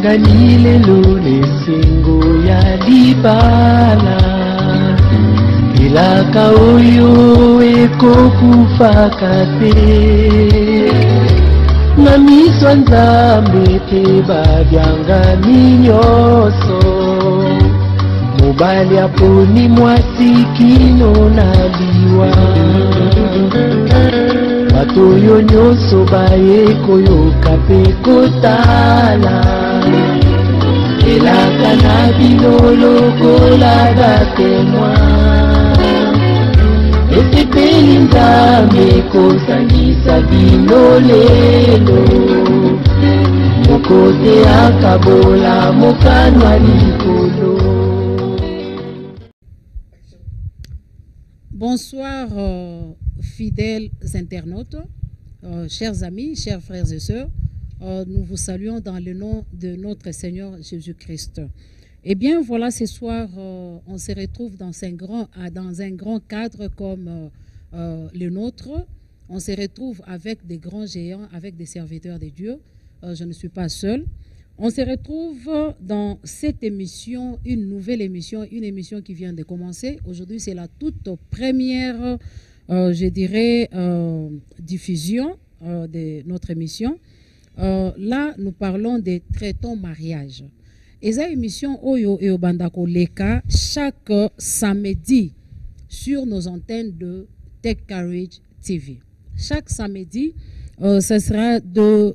Nani lelo lesengo ya libala Ilaka oyo ekokufaka te Na miso Nzambe te babyangani nyonso Mobali aponi mwasi kino na liwa Bato oyo nyonso bayekoyoka pe kotala Elaka na bino lokola batemoin Esepeli Nzambe kosangisa bino lelo Mokote akabola mokanwa likolo. Bonsoir fidèles internautes, chers amis, chers frères et sœurs. Nous vous saluons dans le nom de notre Seigneur Jésus-Christ. Eh bien, voilà, ce soir, on se retrouve dans un grand cadre comme le nôtre. On se retrouve avec des grands géants, avec des serviteurs de Dieu. Je ne suis pas seule. On se retrouve dans cette émission, une nouvelle émission, une émission qui vient de commencer. Aujourd'hui, c'est la toute première, je dirais, diffusion de notre émission. Là, nous parlons des traitants mariage. Et cette émission, Oyo et Obandako Leka, chaque samedi sur nos antennes de Tech Courage TV. Chaque samedi, ce sera de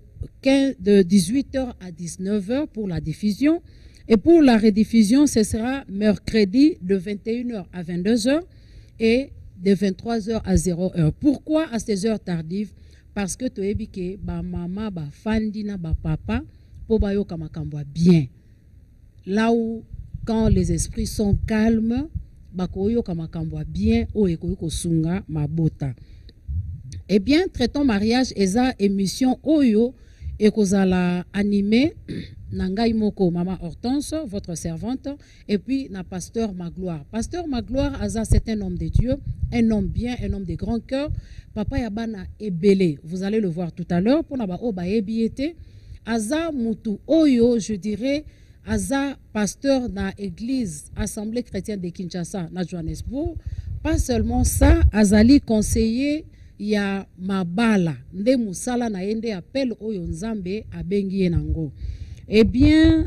18h à 19h pour la diffusion. Et pour la rediffusion, ce sera mercredi de 21h à 22h et de 23h à 0h. Pourquoi à ces heures tardives? Parce que tu es que ba maman, ba fandina, ba papa, pour ba yo kamakambwa bien. Là où, quand les esprits sont calmes, ba koyo kamakambwa bien, o ekoyo kosunga mabota. Eh bien, traitons mariage eza émission Oyo et kozala animé Nangai Moko, Maman Hortense, votre servante, et puis na Pasteur Magloire. Pasteur Magloire, Aza, c'est un homme de Dieu, un homme bien, un homme de grand cœur. Papa Yabana est belé. Vous allez le voir tout à l'heure. Pour naba oba ebiete. Aza Moutou Oyo, je dirais, Aza pasteur na église Assemblée chrétienne de Kinshasa, na Johannesburg. Pas seulement ça, Azali conseiller. Il y a Mabala, Nde Musala na ende appel Oyo Nzambe abengi nango. Eh bien,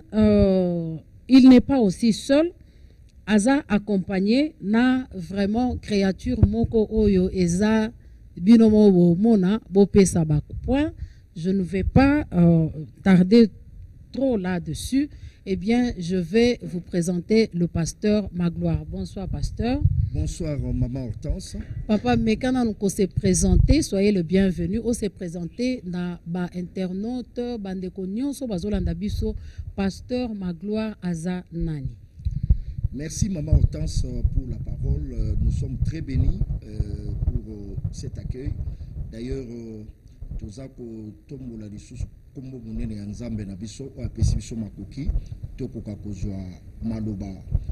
il n'est pas aussi seul. Aza accompagné na vraiment créature moko Oyo Eza binomo mona bope sabaku. Point. Je ne vais pas tarder trop là-dessus. Eh bien, je vais vous présenter le pasteur Magloire. Bonsoir, pasteur. Bonsoir, maman Hortense. Papa, mais quand on s'est présenté, soyez le bienvenu. On s'est présenté dans ba internaute, bande konyoso, bazolanda biso, pasteur Magloire Aza Nani. Merci, maman Hortense, pour la parole. Nous sommes très bénis pour cet accueil. D'ailleurs, tozako tombola lisusu kombo munene ya Nzambe na biso o apesi biso makoki tokoka kozwa maloba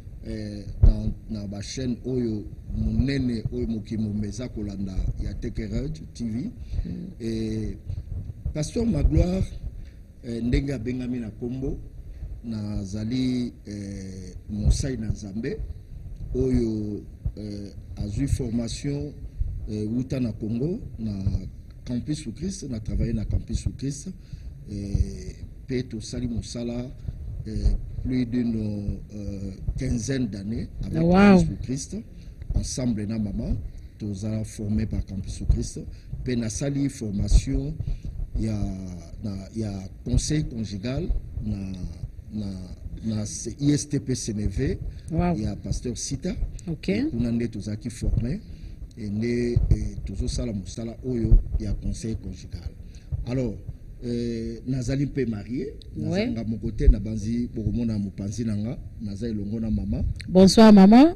na ba chaîne oyo munene oyo mokimo meza kolanda ya Tech Courage TV et pasteur Magloire ndenga bengami na kombo na zali mosai na Nzambe oyo azui formation wuta na Congo na Campus Christ, on a travaillé dans Campus Christ, Peto Sali Moussala, plus d'une quinzaine d'années avec Campus Christ, ensemble na maman, tous a formé par Campus Christ. Pena Sali formation, il y a conseil conjugal, na ISTP CNV, il y a pasteur Sita, on a tous qui formé. Et toujours ça la moussala oyo il y a conseil conjugal. Alors nazali pe marié nazanga mon côté na banzi bokomona mopanzi nanga nazali longo na maman. Bonsoir maman.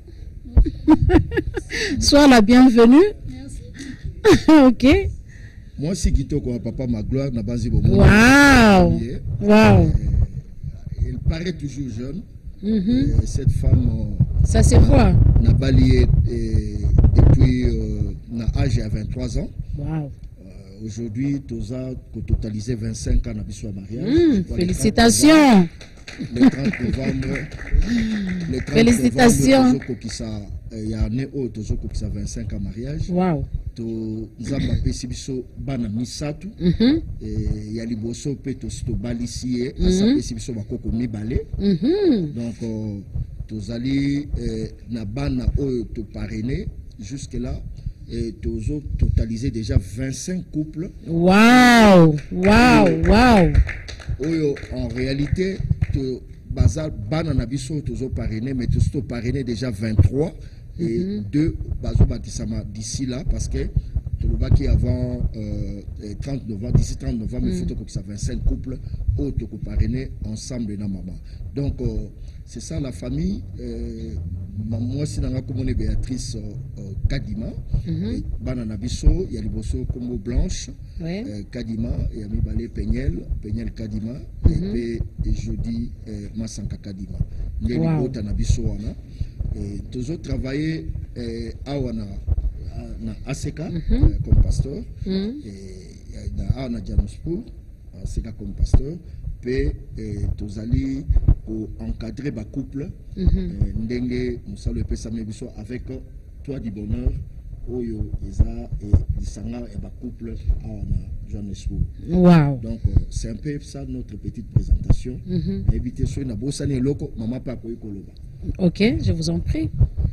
Sois la bienvenue. Merci. OK. Moi si kitoko papa Magloire na banzi bomona. Wow. Il paraît toujours jeune. Cette femme ça c'est quoi? N'a balayé depuis na âge à 23 ans. Wow. Aujourd'hui, Toza a totalisé 25 ans à Bissou mariage. Félicitations. Le 30 novembre. Le 30 Félicitations. Novembre, il y a un autre Tozo qui a 25 ans mariage. Wow. Nzamba pesi biso bana misatu. Il y a liboso pe to balisier asa pesi biso bakoko mibale. Donc tozali na bana oyo to parrainé jusque là. Et Tozo totalisé déjà 25 couples. Wow, wow, wow. Oyo, en réalité, Bazar Bananabiso Tozo parrainé, mais Tozo parrainé déjà 23 et 2 Bazo Bakisama d'ici là parce que Tolobaki avant 30 novembre, d'ici 30 novembre, il faut que ça 25 couples autres parrainés ensemble dans maman. Donc c'est ça la famille. Moi, si dans la commune Béatrice Kadima, Bananabiso, il y a les bossos comme Blanche, Kadima, et Ami Balé Pegnel Kadima, et jeudi Massanka Kadima. Il y a les autres Nabiso, et tous autres travaillent à ASEK comme pasteur, et à Djanospur, ASEK comme pasteur. Pe tozali pour encadrer ba couple ndenge musalo epesa mebiso avec toi du bonheur oyo eza et lisanga et ba couple à Johannesburg. Wow. Donc c'est un peu ça notre petite présentation. Invité sur na bosane loko maman pa ko koloba. OK, je vous en prie.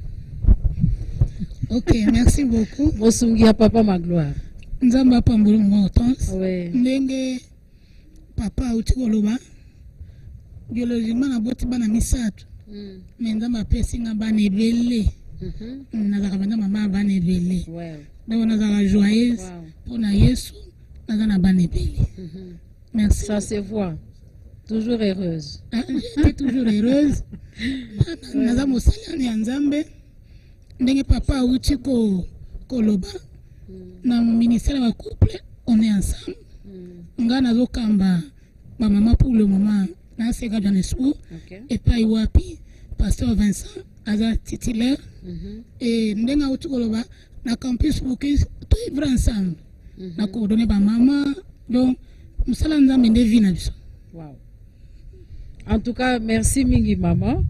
OK, merci beaucoup. Bosungia papa Magloire. Nzamba pambulu motons. Oui. Ndenge papa utikoloba biologiquement na boti bana misatu mais nzamba pesi nga bana ebele nazaka bana mama bana ebele donc nazaka joyeuse mpona yesu naza na bana ebele. Merci. Ça se voit. Toujours heureuse. J'étais toujours heureuse. Naza mosali ya nzambe ndenge papa auti koloba na ministère ya couple on est ensemble. Nga nazokamba ba maman pour le moment na seka Johannesburg et pas iwapi pasteur Vincent aza titulaire et ndenga utukoloba na campus pour que tout vivre ensemble na coordonner ba maman donc musala nzambe nde vie na biso. Wow. En tout cas merci mingi maman.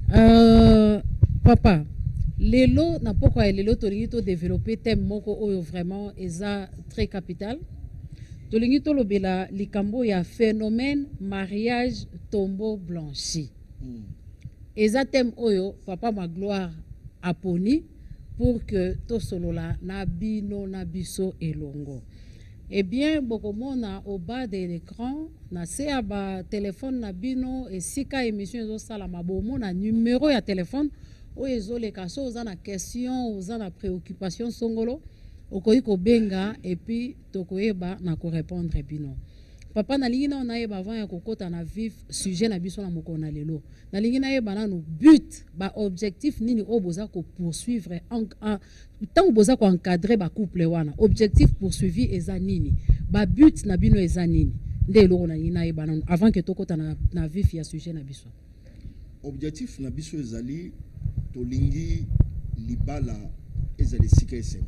Papa lelo na pourquoi lelo tolingi to développer thème moko oyo vraiment eza très capital. Tolingi to lobela likambo ya phénomène mariage tombeau blanchi. Eza thème oyo papa Magloire aponi pour que to solola na bino na biso elongo. Eh bien bokomona au bas de l'écran na se ba téléphone na bino et sika émission ezo sala mabomo na numéro ya téléphone oyo ezoleka so oza na question oza na préoccupation songolo okoyi kobenga et puis tokoyeba na ko répondre bino. Papa nalingi na onayeba avant ya kokota na vif sujet na biso na mokona lelo. Nalingi na yeba na no but ba objectif nini oboza ko poursuivre tant boza ko encadrer ba couple wana. Objectif poursuivi eza nini? Ba but na bino eza nini? Nde eloko na yina yeba na avant que tokota na vif ya sujet na biso. Objectif na biso ezali tolingi libala ezali sikese.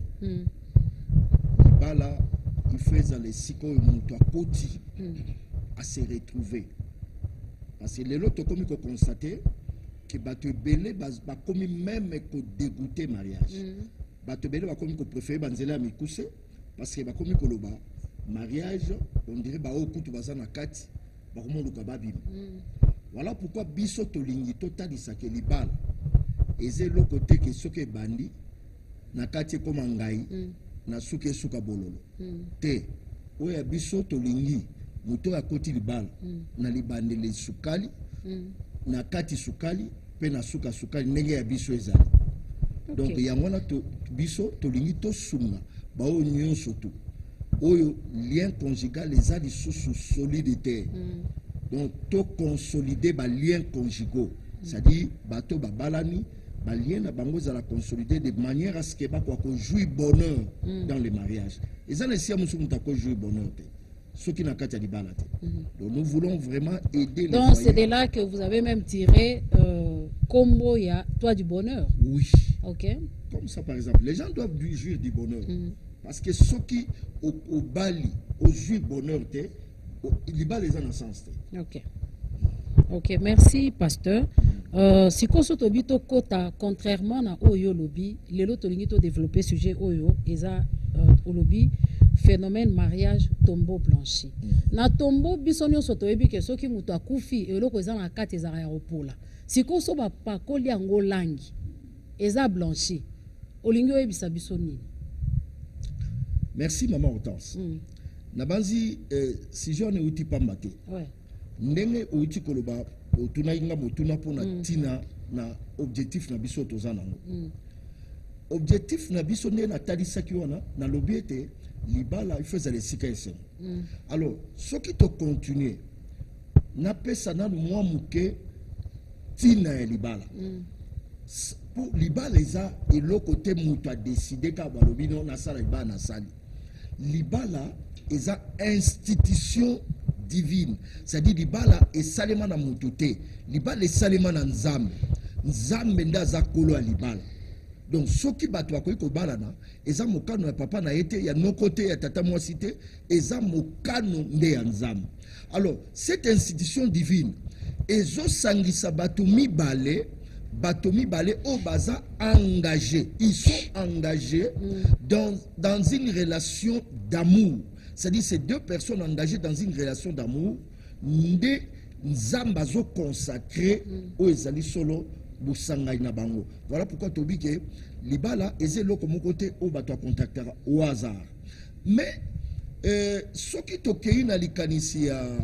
Bala, il fait dans les cycles où à côté à se retrouver. Parce que les autres comme constater que bateau belé va comme même que dégoûter mariage. Bateau belé va comme que préférer banzela mikuse parce que va comme que le mariage on dirait ba okutu bazana kati ba comme le kababi. Voilà pourquoi biso tolingi total ça que libala. Et c'est le côté que ce que bandi na kati comme ngai. Na suke suka bololo te oya biso tolingi moto ya koti libala na libandele sukali na kati sukali pe na suka sukali ndenge ya biso ezali. Donc yango na to biso tolingi to sunga ba o nyonso to oyo lien conjugal ezali sous solidité. Donc to consolider ba lien conjugaux, c'est-à-dire bato ba balani ba lien na bango za la consolider de manière à ce que ba ko jouir bonheur dans le mariage. Et ça les siamu sont ta ko jouir bonheur. Ceux qui n'a qu'à dire balade. Donc nous voulons vraiment aider. Donc c'est de là que vous avez même tiré combo ya toi du bonheur. Oui. OK. Comme ça par exemple, les gens doivent jouir du bonheur. parce que ceux qui au bali au juif bonheur libala les en sens. Ok. Ok, merci pasteur. Si koso tobito kota contrairement na oyo lobi, lelo tolingi to développer sujet oyo eza olobi phénomène mariage tombeau blanchi. Na tombeau biso nyonso toyebi ke soki mutu akufi eloko eza na kati ezaka ya opola. Si koso ba pakoli yango langi eza blanchi. Olingi oyebisa biso nini? Merci maman Hortense. Nabanzi si je ne uti pas maté. Ouais. Ndenge uti koloba otuna inga motuna pona tina na objectif na biso tozana. Objectif na biso ne na talisaki wana na lobiete libala il faisait les sikese. Alors ce qui te continue na pesa na moi muke tina ya libala. Pour libala eza eloko te mutu a décidé ka balobi non na sala libala na sali. Libala eza institution divine, c'est-à-dire libala et salema na mututé, libala et salema na nzambe, nzambe nda za kolo ya libala. Donc ceux qui battent à ko bala na eza mokano ya papa na été ya non côté ya tata moi cité eza mokano nde ya nzambe. Alors cette institution divine ezo sangisa bato mibale au baza engagés, ils sont engagés dans une relation d'amour. C'est-à-dire ces deux personnes engagées dans une relation d'amour, nde nzambazo consacré au ezali solo busangai na bango. Voilà pourquoi tobi ke libala ezelo comme côté au bato contactera au hasard. Mais ce qui tokei na likanisi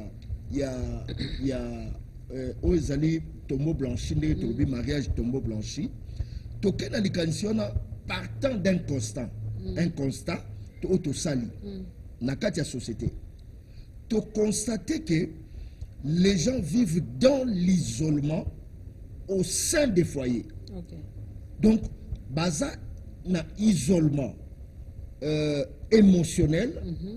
ya au ezali tombeau blanchi nde tobi mariage tombeau blanchi tokei na likanisi wana partant d'un constat un constat to sali na kati ya société to constater que les gens vivent dans l'isolement au sein des foyers. Okay. Donc baza na isolement émotionnel,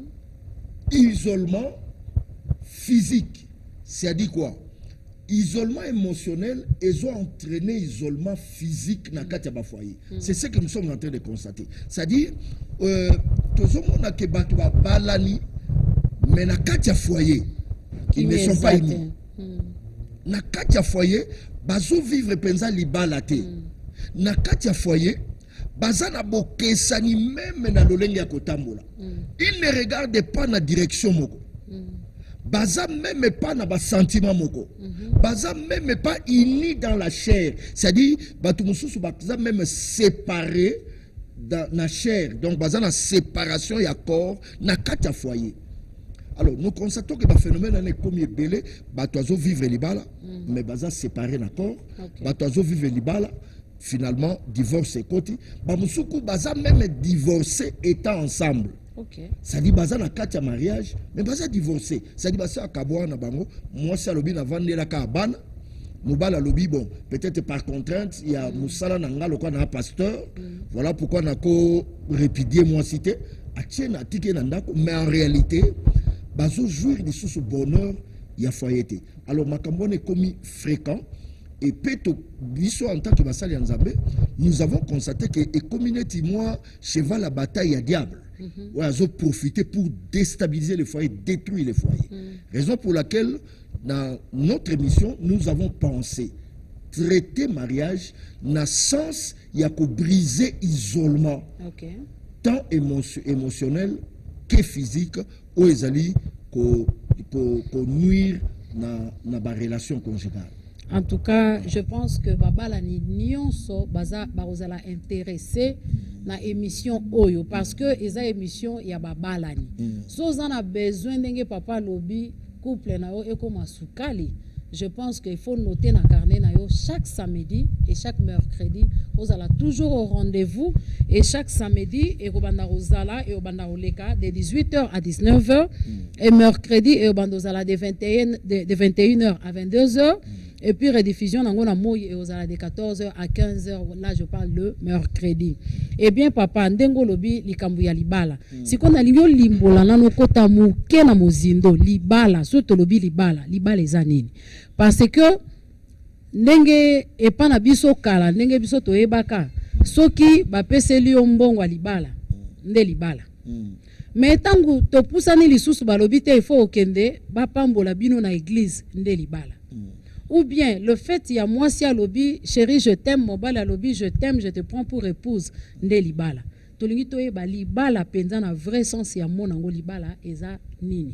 isolement physique. C'est-à-dire quoi? Isolement émotionnel, ils ont entraîné isolement physique dans le foyer. C'est ce que nous sommes en train de constater. C'est-à-dire, tout le monde a que balani, mais dans le foyer, ils ne sont pas unis. Dans le foyer, bazo vivre penza libalate. Dans le foyer, bazana bokesani même na lolenge ya kotambola. Ils ne regardent pas dans la direction moko. Baza même pas dans le sentiment moko. Baza même pas unis dans la chair. C'est-à-dire, batumususu baza même séparés dans la chair. Donc, baza na séparation ya corps, na kati ya foyer. Alors, nous constatons que le phénomène est comme belé, batoazo vivre libala, mais baza séparé na corps, batoazo vivre libala, finalement, divorce et côté. Bamusuku baza même divorcé étant ensemble. Okay. Ça dit baza na katia mariage mais baza divorcé. Ça dit baza akabwa na bango moi ça lobi na vandela ka bana mobala lobi bon peut-être par contrainte il y a musala na ngalo kwa na pasteur voilà pourquoi na ko répudier moi cité atie na tike na ndako mais en réalité bazo jouir de sous bonheur ya foyete. Alors makambo ne commis fréquent et peto biso en tant que basali ya nzambe nous avons constaté que et communauté moi cheval la bataille à diable. Ils ont profité pour déstabiliser les foyers, détruire les foyers. Raison pour laquelle, dans notre émission, nous avons pensé traiter mariage dans le sens il y a que briser l'isolement, tant émotionnel que physique, où ils allaient nuire dans la relation conjugale. En tout cas, je pense que Baba nyonso baza barozala intéressé na émission Oyo parce que eza émission ya Baba Lani. So on a besoin d'enge papa lobby couple na yo ekoma sukali. Je pense qu'il faut noter na carnet na yo chaque samedi et chaque mercredi vous allez toujours au rendez-vous et chaque samedi et obanda rozala et obanda oleka de 18h à 19h et mercredi et obanda rozala de 21h à 22h. Et puis rediffusion nango na moyi et aux de 14h à 15h là je parle le mercredi. Eh bien papa ndengo lobi likambu ya libala. Siko na linyo limbola nano kota muke na mozindo libala soto lobi libala eza nini? Parce que ndenge epa na biso kala ndenge biso toyebaka soki bapeseli yo mbongo ya libala nde libala. Mais tangu to pusani lisusu balobi te il faut okende ba pambola bino na église nde libala. Ou bien le fait ya moi si alobi chérie je t'aime, mobala alobi je t'aime, je te prends pour épouse nde libala. Tolingi toyeba libala penza na vrai sens ya mona ngo libala eza nini.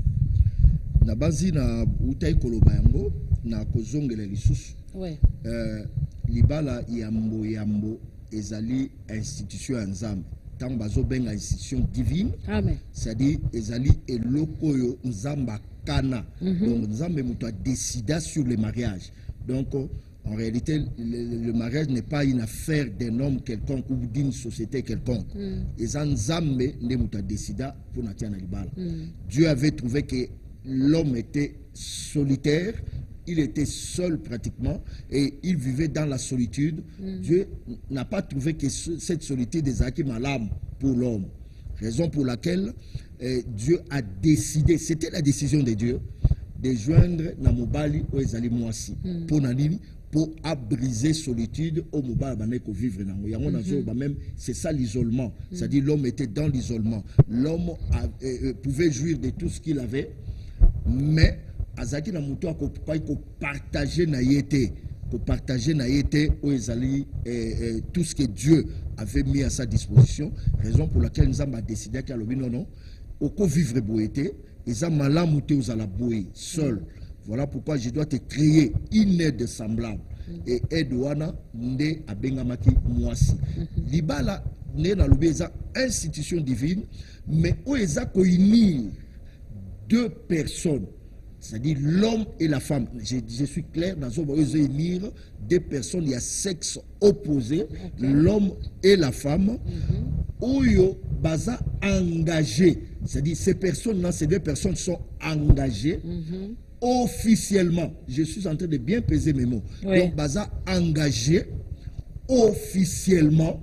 Na bazi na utai koloba yango na kozongela lisusu. Ouais. Libala yambo ezali institution ya Nzambe. Tant bazo benga institution divine. Amen. C'est-à-dire ezali eloko yo Nzamba kana. Donc Nzambe muto a décidé sur le mariage. Donc en réalité le mariage n'est pas une affaire d'un homme quelconque ou d'une société quelconque. Et Nzambe ne muto a décidé pour natiana libala. Dieu avait trouvé que l'homme était solitaire. Il était seul pratiquement et il vivait dans la solitude. Dieu n'a pas trouvé que cette solitude est acquis malade pour l'homme. Raison pour laquelle Dieu a décidé, c'était la décision de Dieu, de joindre Namobali au Ezali Mwasi. Pour Nanini, pour briser solitude au Mobali Baneko vivre même c'est ça l'isolement. C'est-à-dire l'homme était dans l'isolement. L'homme pouvait jouir de tout ce qu'il avait, mais azaki na muto ko partager na yete, ko partager na yete o ezali tout ce que Dieu avait mis à sa disposition. Raison pour laquelle nous avons décidé qu'à l'obi non au ko vivre boété eza malamu te aux ala boé seul. Voilà pourquoi je dois te créer une aide semblable et aide wana nde abengamaki mwasi. Libala ne na lobi eza institution divine mais o eza ko unir deux personnes. C'est-à-dire l'homme et la femme. Je suis clair, dans ce unir deux personnes, il y a sexe opposé, l'homme et la femme. Oyo baza engagé. C'est-à-dire ces personnes-là, ces deux personnes sont engagées officiellement. Je suis en train de bien peser mes mots. Donc baza engagé officiellement,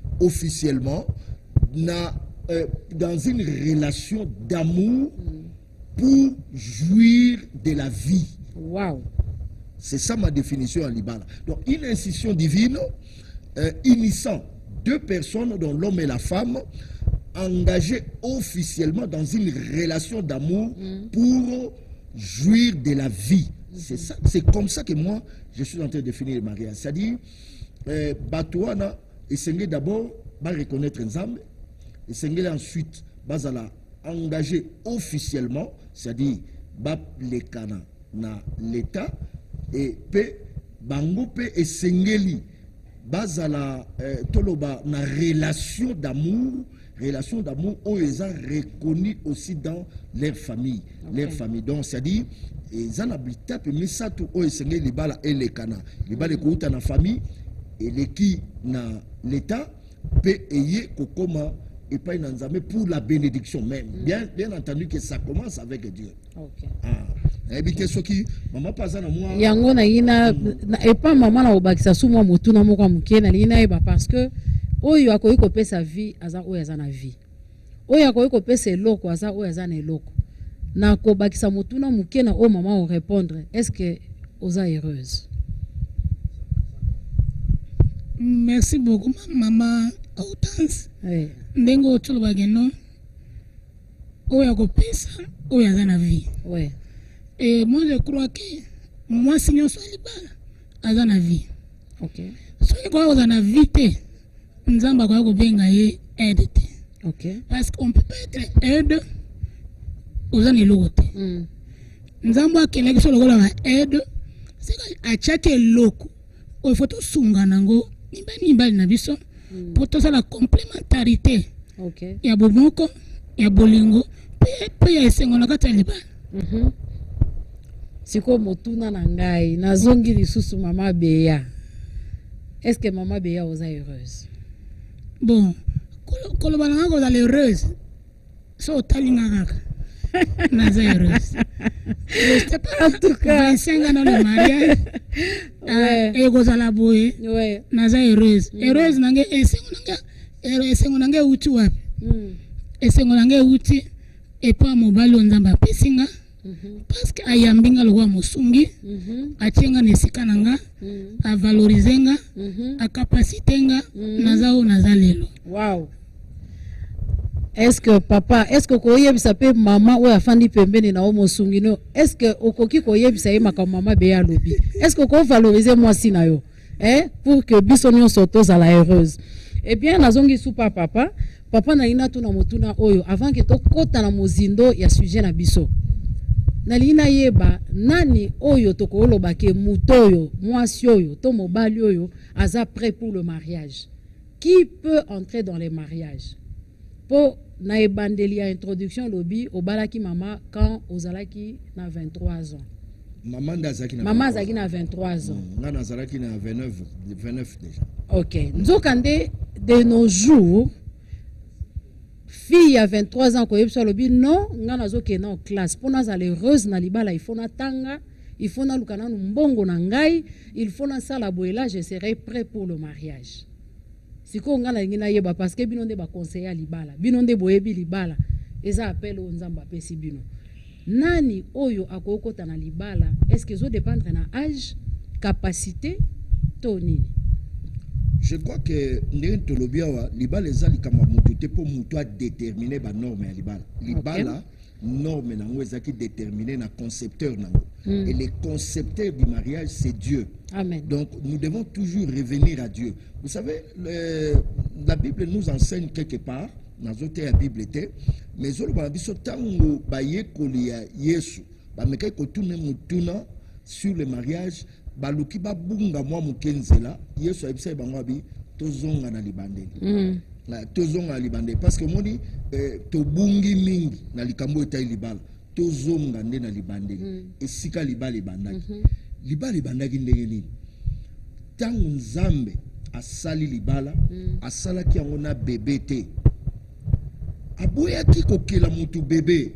dans une relation d'amour. Pour jouir de la vie. Wow. C'est ça ma définition en Libala. Donc une institution divine unissant deux personnes, dont l'homme et la femme, engagées officiellement dans une relation d'amour pour jouir de la vie. C'est ça, c'est comme ça que moi je suis en train de définir le mariage. C'est-à-dire Batouana essayer d'abord de reconnaître Nzambe, essayer ensuite bazala engagé officiellement, c'est-à-dire les Kana na l'État et pe bango pe esengeli bazala toloba na relation d'amour où ils ont reconnu aussi dans leur famille, donc c'est-à-dire ils ont habité mais ça tout où esengeli bala et les Kana les bala ko na famille et les qui na l'État pe eye kokoma et pas une ensemble pour la bénédiction même. Bien entendu que ça commence avec Dieu. Ok. Habiter ce qui maman pas à moi. Yango na ina et pas maman na obakisa suma motu na moko muke na ina eba parce que oyo akoyi ko pesa vie aza oyo aza na vie. Oyo akoyi ko pesa eloko aza oyo aza na eloko. Na ko bakisa motu na muke na o maman o répondre est-ce que oza heureuse? Merci beaucoup maman Hortense. Oui. Ndengo toloba geno oya ko pesa oya za na vie. Ouais. Et moi je crois que moi sinon so libala aza na vie. OK. So ko za na vie te nzamba ko benga ye aide te. OK. Parce qu'on peut pas être aide aux années lote. Nzamba kele so lokola ba aide c'est a chaque loko o faut sunga nango nimbali na biso. Pour tout ça la complémentarité. OK. Il y a boboko, il y a bolingo, puis il y a sengona kataliba. Siko motuna na ngai nazongi lisusu mama Beya. Est-ce que maman Beya oza heureuse? Bon, kolobalanga ko dale heureuse. So talinga kaka. Naza heureuse. Je sais pas, en tout cas 25 ans dans le mariage. Et gozala boye. Ouais. Naza heureuse. Heureuse nange esengo nange uti wapi? Esengo nange uti et pas mobali onzamba pesinga. Parce que ayambinga lo wa musungi, achenga nesika nanga, a valorisenga, a capacité nga, nazao nazalelo. Wow. Est-ce que papa, est-ce que koye bisape maman ou afandi pembeni na omo sungino? Est-ce que okoki koye bisaye maka mama beya lobi? Est-ce que ko valoriser moi si na yo? Pour que bisonio sotos à la heureuse. Eh bien, nazongi soupa papa. Papa na ina tuna motuna oyo avant que to kota na mozindo ya sujet na biso. Na lina yeba nani oyo to ko loba ke mutoyo, mwasi oyo, to mobali oyo aza prêt pour le mariage. Qui peut entrer dans les mariages? Pour na ebandeli à introduction lobby au balaki mama quand ozalaki na 23 ans. Maman Zaki na 23 ans. Nana Zalaki na 29 déjà. OK. Nzokande de nos jours fille à 23 ans ko yebso lobby non ngana zoke na classe pour na zala heureuse na libala il faut na tanga, il faut na lukana mbongo na ngai, il faut na sala boela je serai prêt pour le mariage. Siko ngana ngina yeba parce que bino nde ba conseiller libala bino nde boyebi libala eza appel o nzamba pesi bino nani oyo akokota na libala est-ce que zo dépendre na âge capacité to nini? Je crois que ndenge tolobia wa libala eza likamba mutu te po mutu a déterminer ba norme ya libala libala norme nango ezaki déterminé na concepteur nango et le concepteur du mariage c'est Dieu. Amen. Donc nous devons toujours revenir à Dieu. Vous savez la Bible nous enseigne quelque part dans la Bible était mais zolo ba biso tango baye kolia Yesu ba mekai ko tourner mutuna sur le mariage baluki ba bunga mwa mukenzela Yesu abisa bango abi tozonga na libandeli. Tozonga libande parce que moni tobungi mingi na likambo eta libala tozonga nde na libande esika libala libandaki libala libandaki ndenge nini tangu nzambe asali libala asalaki yango na bebe te aboyaki kokela mutu bebe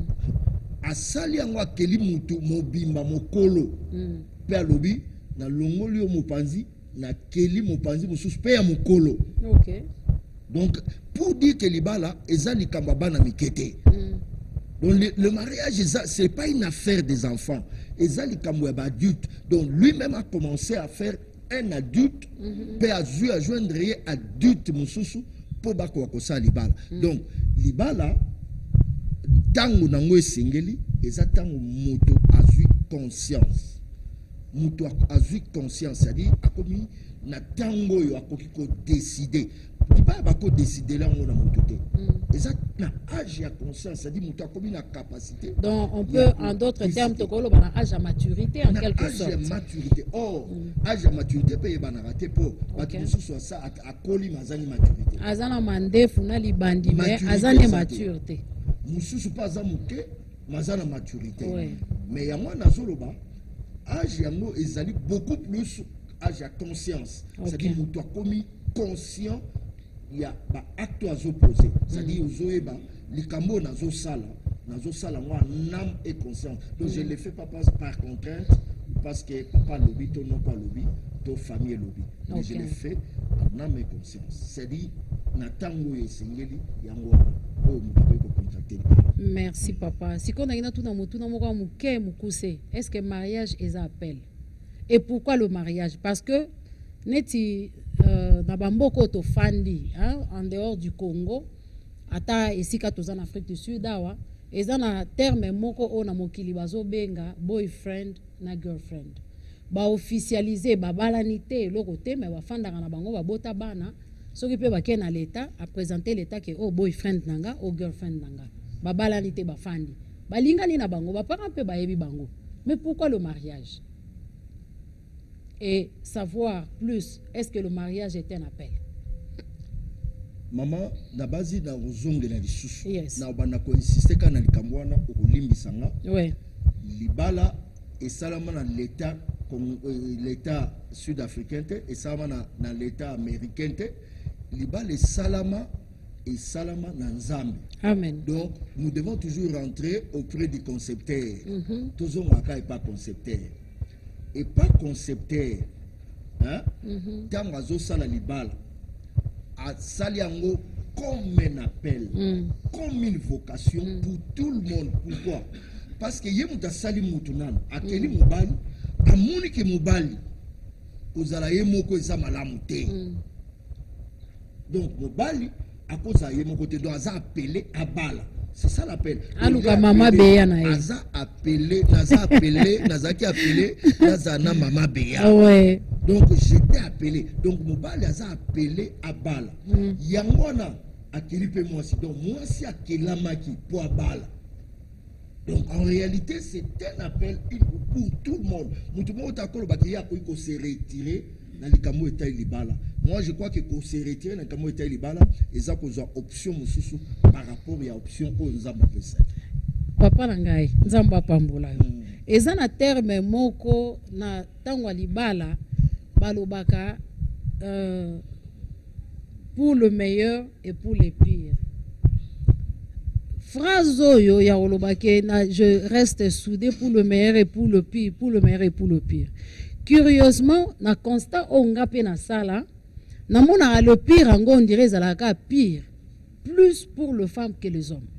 asali yango akeli mutu mobimba mokolo pe alobi na longoli yo mopanzi na keli mopanzi mosusu pe ya mokolo. OK. Donc, pour dire que libala, ezali kambabana mikete. Donc, le mariage, ce n'est pas une affaire des enfants. Ezali kamboueba adulte. Donc, lui-même a commencé à faire un adulte, puis à joindre un adulte moussoussou pour bako wakosa libala. Donc, libala, tango nango esengeli, eza tango moto azui conscience. Moto azui conscience, c'est-à-dire, akomi na tango yo akoki ko décider. Il va pas décider là où on a monté. Et ça, na âge et conscience, c'est-à-dire que tu as capacité. Donc, on peut, en d'autres termes, te colo bana âge à maturité en quelque sorte. Âge à maturité. Or, âge à maturité, peut y avoir raté pour. Parce que soit ça à coli mazani maturité. Azana mande funa li bandi mais azane maturité. Mususu pas amuke, mazana maturité. Mais ya moi na zoloba, âge yango ezali beaucoup plus âge à conscience. C'est-à-dire que tu as commis conscient. Il y a des actes à opposer. C'est-à-dire que les cambos nazo sala moi âme et conscience. Donc je ne le fais pas par contrainte parce que papa lobby, ton non pas lobby, ton famille lobby. Mais je le fais en âme et conscience. C'est-à-dire natango et singeli yango o mukiko contacter. Merci papa. Si on a une tout dans mon tout dans mon muke mukuse. Est-ce que mariage est un appel? Et pourquoi le mariage? Parce que neti na bamboko to fandi en dehors du Congo ata esika toza na Afrique du Sud awa eza na terme moko o na mokili bazo benga boyfriend na girlfriend ba officialiser ba balanité loko te mais ba fandaka na bango ba bota bana soki pe ba kena l'état a présenter l'état que oh boyfriend nanga o girlfriend nanga ba balanité ba fandi ba lingani na bango ba parents pe ba yebi bango. Mais pourquoi le mariage? Et savoir plus, est-ce que le mariage est un appel? Maman, na base na uzonge na lisusu. Yes. Na bana ko insister kana likambwana okulimbisanga. Ouais. Libala et salama na l'état comme l'état sud-africain et salama na l'état américain te. Libala et salama na nzambe. Amen. Donc nous devons toujours rentrer auprès du concepteur. Toujours waka et pas concepteur. Et pas concepteur. Hein? Tant azo sala libala. A saliango comme un appel, comme une vocation pour tout le monde. Pourquoi? Parce que yemuta sali mutunan, akeli mobali, amoni ke mobali, ozala yemoko eza malamu te. Donc mobali à cause à mon côté donc aza appelé à bala. C'est ça l'appel. Aluka mama beya na ye. Aza appelé, nazaki appelé, nazana mama beya. Ah ouais. Donc j'étais appelé. Donc mobali aza appelé à bala. Yangona akeli pe moi aussi. Donc moi si akelamaki pour bala. Donc en réalité c'est un appel pour tout le monde. Tout le monde takolo bakiya ko se retirer na likambo etai libala. Moi je crois que ko se retirer na likambo etai libala eza ko za option mususu par rapport à option ko nzamba pesa. Papa nangai nzamba pambola. Eza na terme moko na tangwa libala balobaka pour le meilleur et pour le pire. Phrase oyo ya olobake na je reste soudé pour le meilleur et pour le pire, pour le meilleur et pour le pire. Curieusement, na constat onga pe na sala, na mona le pire ango on dirait zalaka pire, plus pour les femmes que les hommes.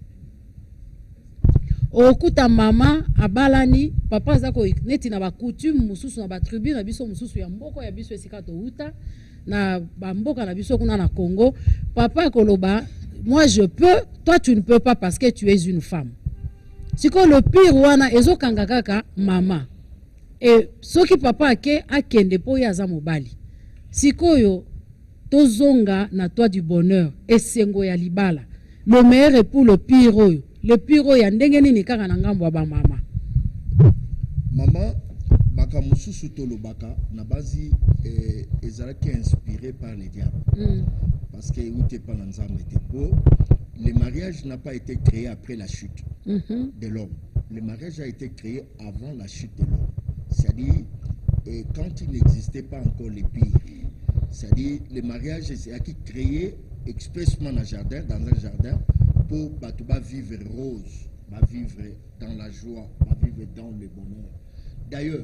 Okuta mama abalani papa zako neti na ba coutume mususu na ba tribu na biso mususu ya mboko ya biso esika to uta na ba mboka na biso kuna na Congo papa koloba moi je peux toi tu ne peux pas parce que tu es une femme. Siko le pire wana ezokanga kaka mama et soki papa akende po ya za mobali sikoyo tozonga na toi du bonheur esengo ya libala le meilleur est pour le pire oyo. Le pire ya ndenge nini kaka na ngambo ba mama. Mama baka mususu tolo baka na bazi ezalaki inspiré par les diables. Parce que où t'es pas dans nzambe tepo, le mariage n'a pas été créé après la chute de l'homme. Le mariage a été créé avant la chute de l'homme. C'est-à-dire quand il n'existait pas encore les pires. C'est-à-dire le mariage a été créé expressement dans un jardin pour bah, vivre rose, bah, vivre dans la joie, bah, vivre dans le bonheur. D'ailleurs,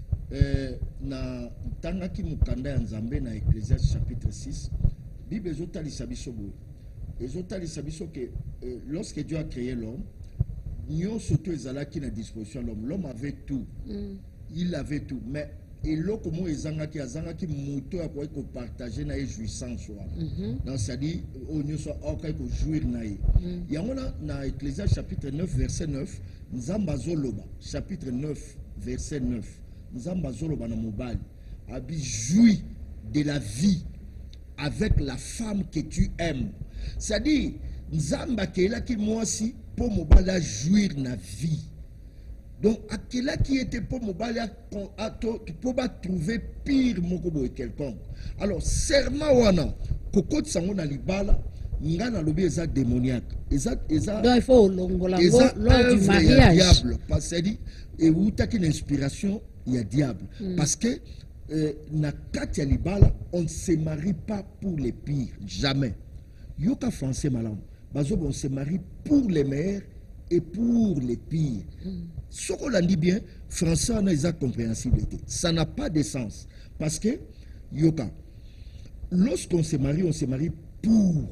na tangaki mukanda ya nzambe na Ecclésiaste chapitre 6, Bible ezotali sabiso boye. Ezotali sabiso que lorsque Dieu a créé l'homme, nyon soto ezalaki na disposition l'homme. L'homme avait tout. Il avait tout, mais et là comment ezangaki azangaki moto ya ko partager na jouissance wana. Donc ça dit au nyo so okai ko jouir na ye. Yango na Ecclésiaste chapitre 9 verset 9, Nzamba zoloba chapitre 9 verset 9. Nzamba zoloba na mobali abi jouit de la vie avec la femme que tu aimes. C'est-à-dire Nzamba kela ki mwasi pour mobali jouir na vie. Donc, à quel qui était pour mobile pour trouver pire mokobo et quelconque. Alors, serment wana, koko tsango na libala, ngana lobi eza démoniaque. Donc, il faut longola lors du mariage. Diable, parce que dit, et où t'as qu'une inspiration, il y a diable. Parce que, na kati ya libala, on ne se marie pas pour les pires. Jamais. Yoka français malam. Bazo, on se marie pour les meilleurs et pour les pires. Ce qu'on a dit bien, français a une compréhensibilité. Ça n'a pas de sens. Parce que, Yoka, lorsqu'on se marie pour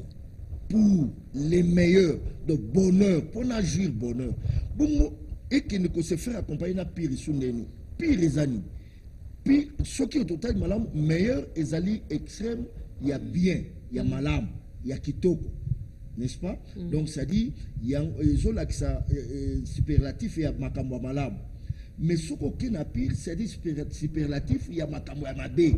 les meilleurs, de bonheur, pour agir bonheur. Et qu'il ne peut se faire accompagner na pire sundeni, pire les années. Puis, ce qui est au total malam, meilleur, ezali extrême, il y a bien, il y a malam, il y a kitoko. N'est-ce pas? Donc ça dit il y a superlatif et il y a makambo malam. Mais ce qui est pire, c'est dit superlatif, il y a makambo mabe.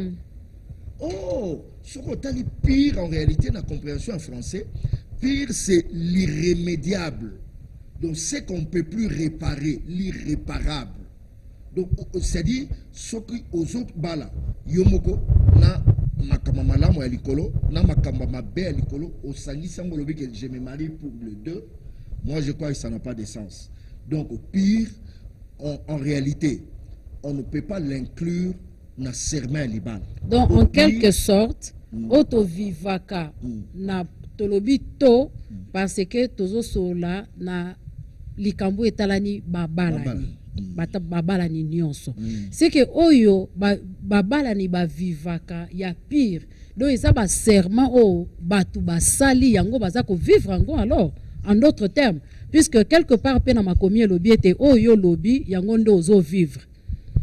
Oh, ce qui est pire en réalité, dans la compréhension en français, pire c'est l'irrémédiable. Donc c'est qu'on ne peut plus réparer, l'irréparable. Donc c'est-à-dire ce qui aux autres bala, yomoko na makamba malamu ya likolo na makamba mabe ya likolo osangi sango lobi que je me marie pour les deux. Moi je crois que ça n'a pas de sens. Donc au pire en réalité on ne peut pas l'inclure dans serment libal. Donc en quelque sorte auto vivaka na tolobi to parce que tozo sola na likambo etalani babalani babalani nyonso. C'est que oyo babalani ba vivaka ya pire. Donc ça ba serment o batu basali yango bazako vivre yango alors en d'autres termes puisque quelque part pe na makomi lobi ete oyo lobi yango ndo ozo vivre.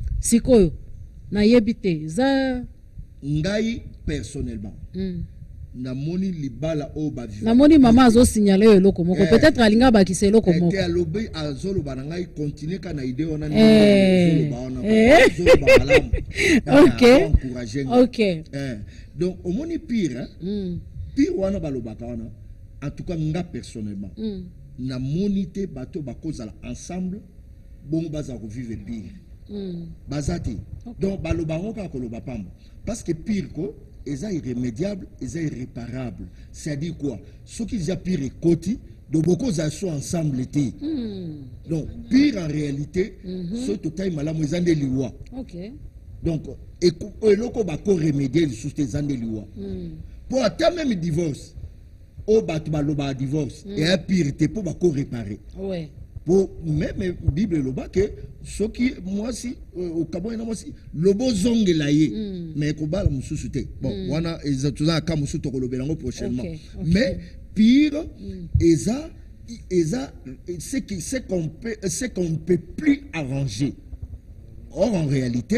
Sikoyo na yebite za ngai personnellement namoni libala o ba namoni mama azo signaler eloko moko peut-être alinga bakisa eloko moko te alobi azoloba na ngai continue kana idée wana azoloba wana OK OK donc omoni pire pire wana balobaka wana en tout cas nga personnellement namoni te bato bakozala ensemble bon baza revivre pire bazati donc balobango ka koloba pamba parce que pire ko eza irrémédiable, eza irréparable. C'est-à-dire quoi? Ce qui est pire et côté, donc beaucoup sont ensemble été. Donc pire en réalité, ce total malam ils ont des lois. OK. Donc et loko ba ko remédier sur ces ans des lois. Pour atteindre même divorce, au baloba divorce et un pire te pour ba ko réparer. Ouais. Pour même Bible loba que ce qui moi si au Cameroun moi si lobo zongelaye mais ko bala mususu te bon wana ezatuza ka mususu to kolobelango prochainement mais pire eza c'est qu'on ne peut plus arranger. Or en réalité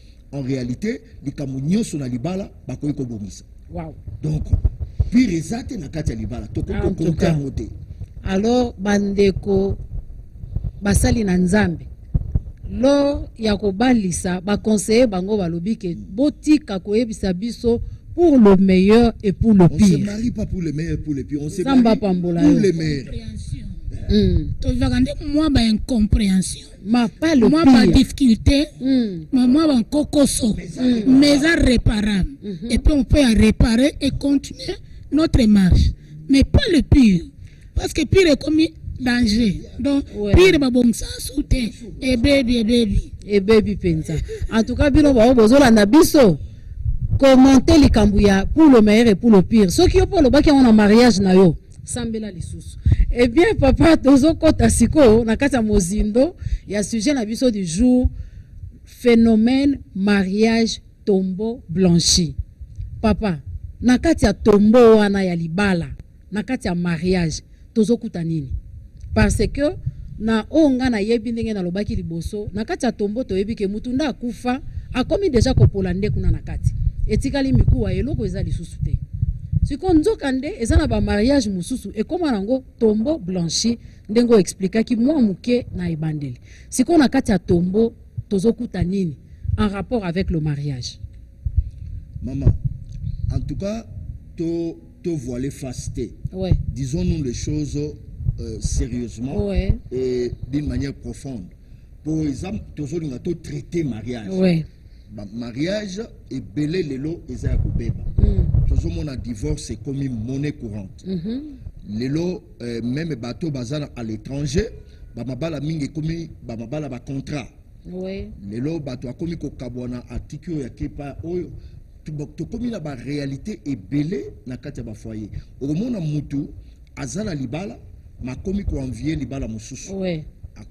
les Camerounais sont na libala bakoyi ko bomisa. Wow. Donc pire ezate na kati ya libala to ko konta moté. Alors bandeko basali na nzambe lo ya kobalisa ba conseiller bango balobi ke botika koyebisa biso pour le meilleur et pour le pire. On se marie pas pour le meilleur et pour le pire, on se marie pour le meilleur. Tu vas regarder moi ba incompréhension. Ma pas le moi pire. Moi ba difficulté. Moi ba kokoso. Mais ça réparable. Et puis on peut réparer et continuer notre marche. Mais pas le pire. Parce que pire est comme danger. Donc pire ba bon ça sauter et baby penza. En tout cas bino ba bozola na biso commenter les kambouya pour le meilleur et pour le pire. Ceux qui ont pour le baki on a mariage na yo sambela lisusu. Eh bien papa tozo kota siko na kata mozindo ya sujet na biso du jour phénomène mariage tombeau blanchi. Papa na kati ya tombeau wana ya libala na kati ya mariage tozo kuta nini? Parce que na onga na yebi ndenge na lobaki liboso na kati ya tombo to yebi ke mutunda akufa akomi deja kopola nde kuna na kati etikali mikuwa eloko eza lisusu te siko nzoka nde eza na ba mariage mususu ekoma nango tombo blanchi ndengo expliquer ki mwa muke na ebandeli siko na kati ya tombo tozokuta nini en rapport avec le mariage. Maman, en tout cas te voiler fasté. Ouais. Disons-nous les choses sérieusement et d'une manière profonde. Pour exemple, toujours nous avons traité mariage. Ouais. Mariage et belé lelo eza kobeba. Toujours mon divorce c'est comme une monnaie courante. Lelo même bateau bazana à l'étranger, ba mabala mingi comme ba mabala ba contrat. Ouais. Lelo bateau a komi ko kabwana article ya kepa oyo to komi na ba réalité et belé na kati ba foyer. Au mona mutu azana libala makomi ko envier libala mususu. Ouais.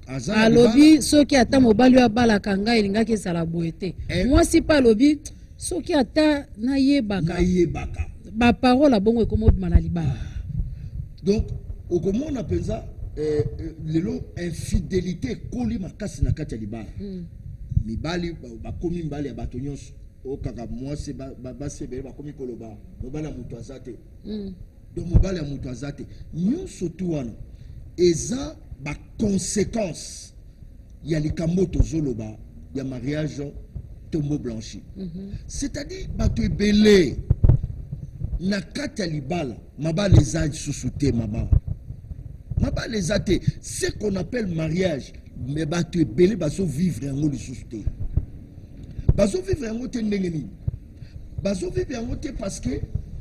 Alobi soki ata mobali ya bala kanga elingaki sala boete. Moi si pas lobi soki ata na yebaka. Ba parole bongo ekomo bimana libala. Donc okomona penza lelo infidélité koli makasi na kati ya libala. Mibali bakomi mbali ya bato nyonso o kaka moi c'est ba sebele bakomi koloba mobali ya mutu azate. Donc mobali ya mutu azate nyonso tu wana eza ba conséquence ya likambo tozoloba ya mariage tombeau blanchi. C'est-à-dire bato ebele na kati ya libala mabala eza lisusu te mama mabala eza te ce qu'on appelle mariage mais bato ebele bazo vivre yango lisusu te bazo vivre yango te ndenge nini bazo vivre yango te parce que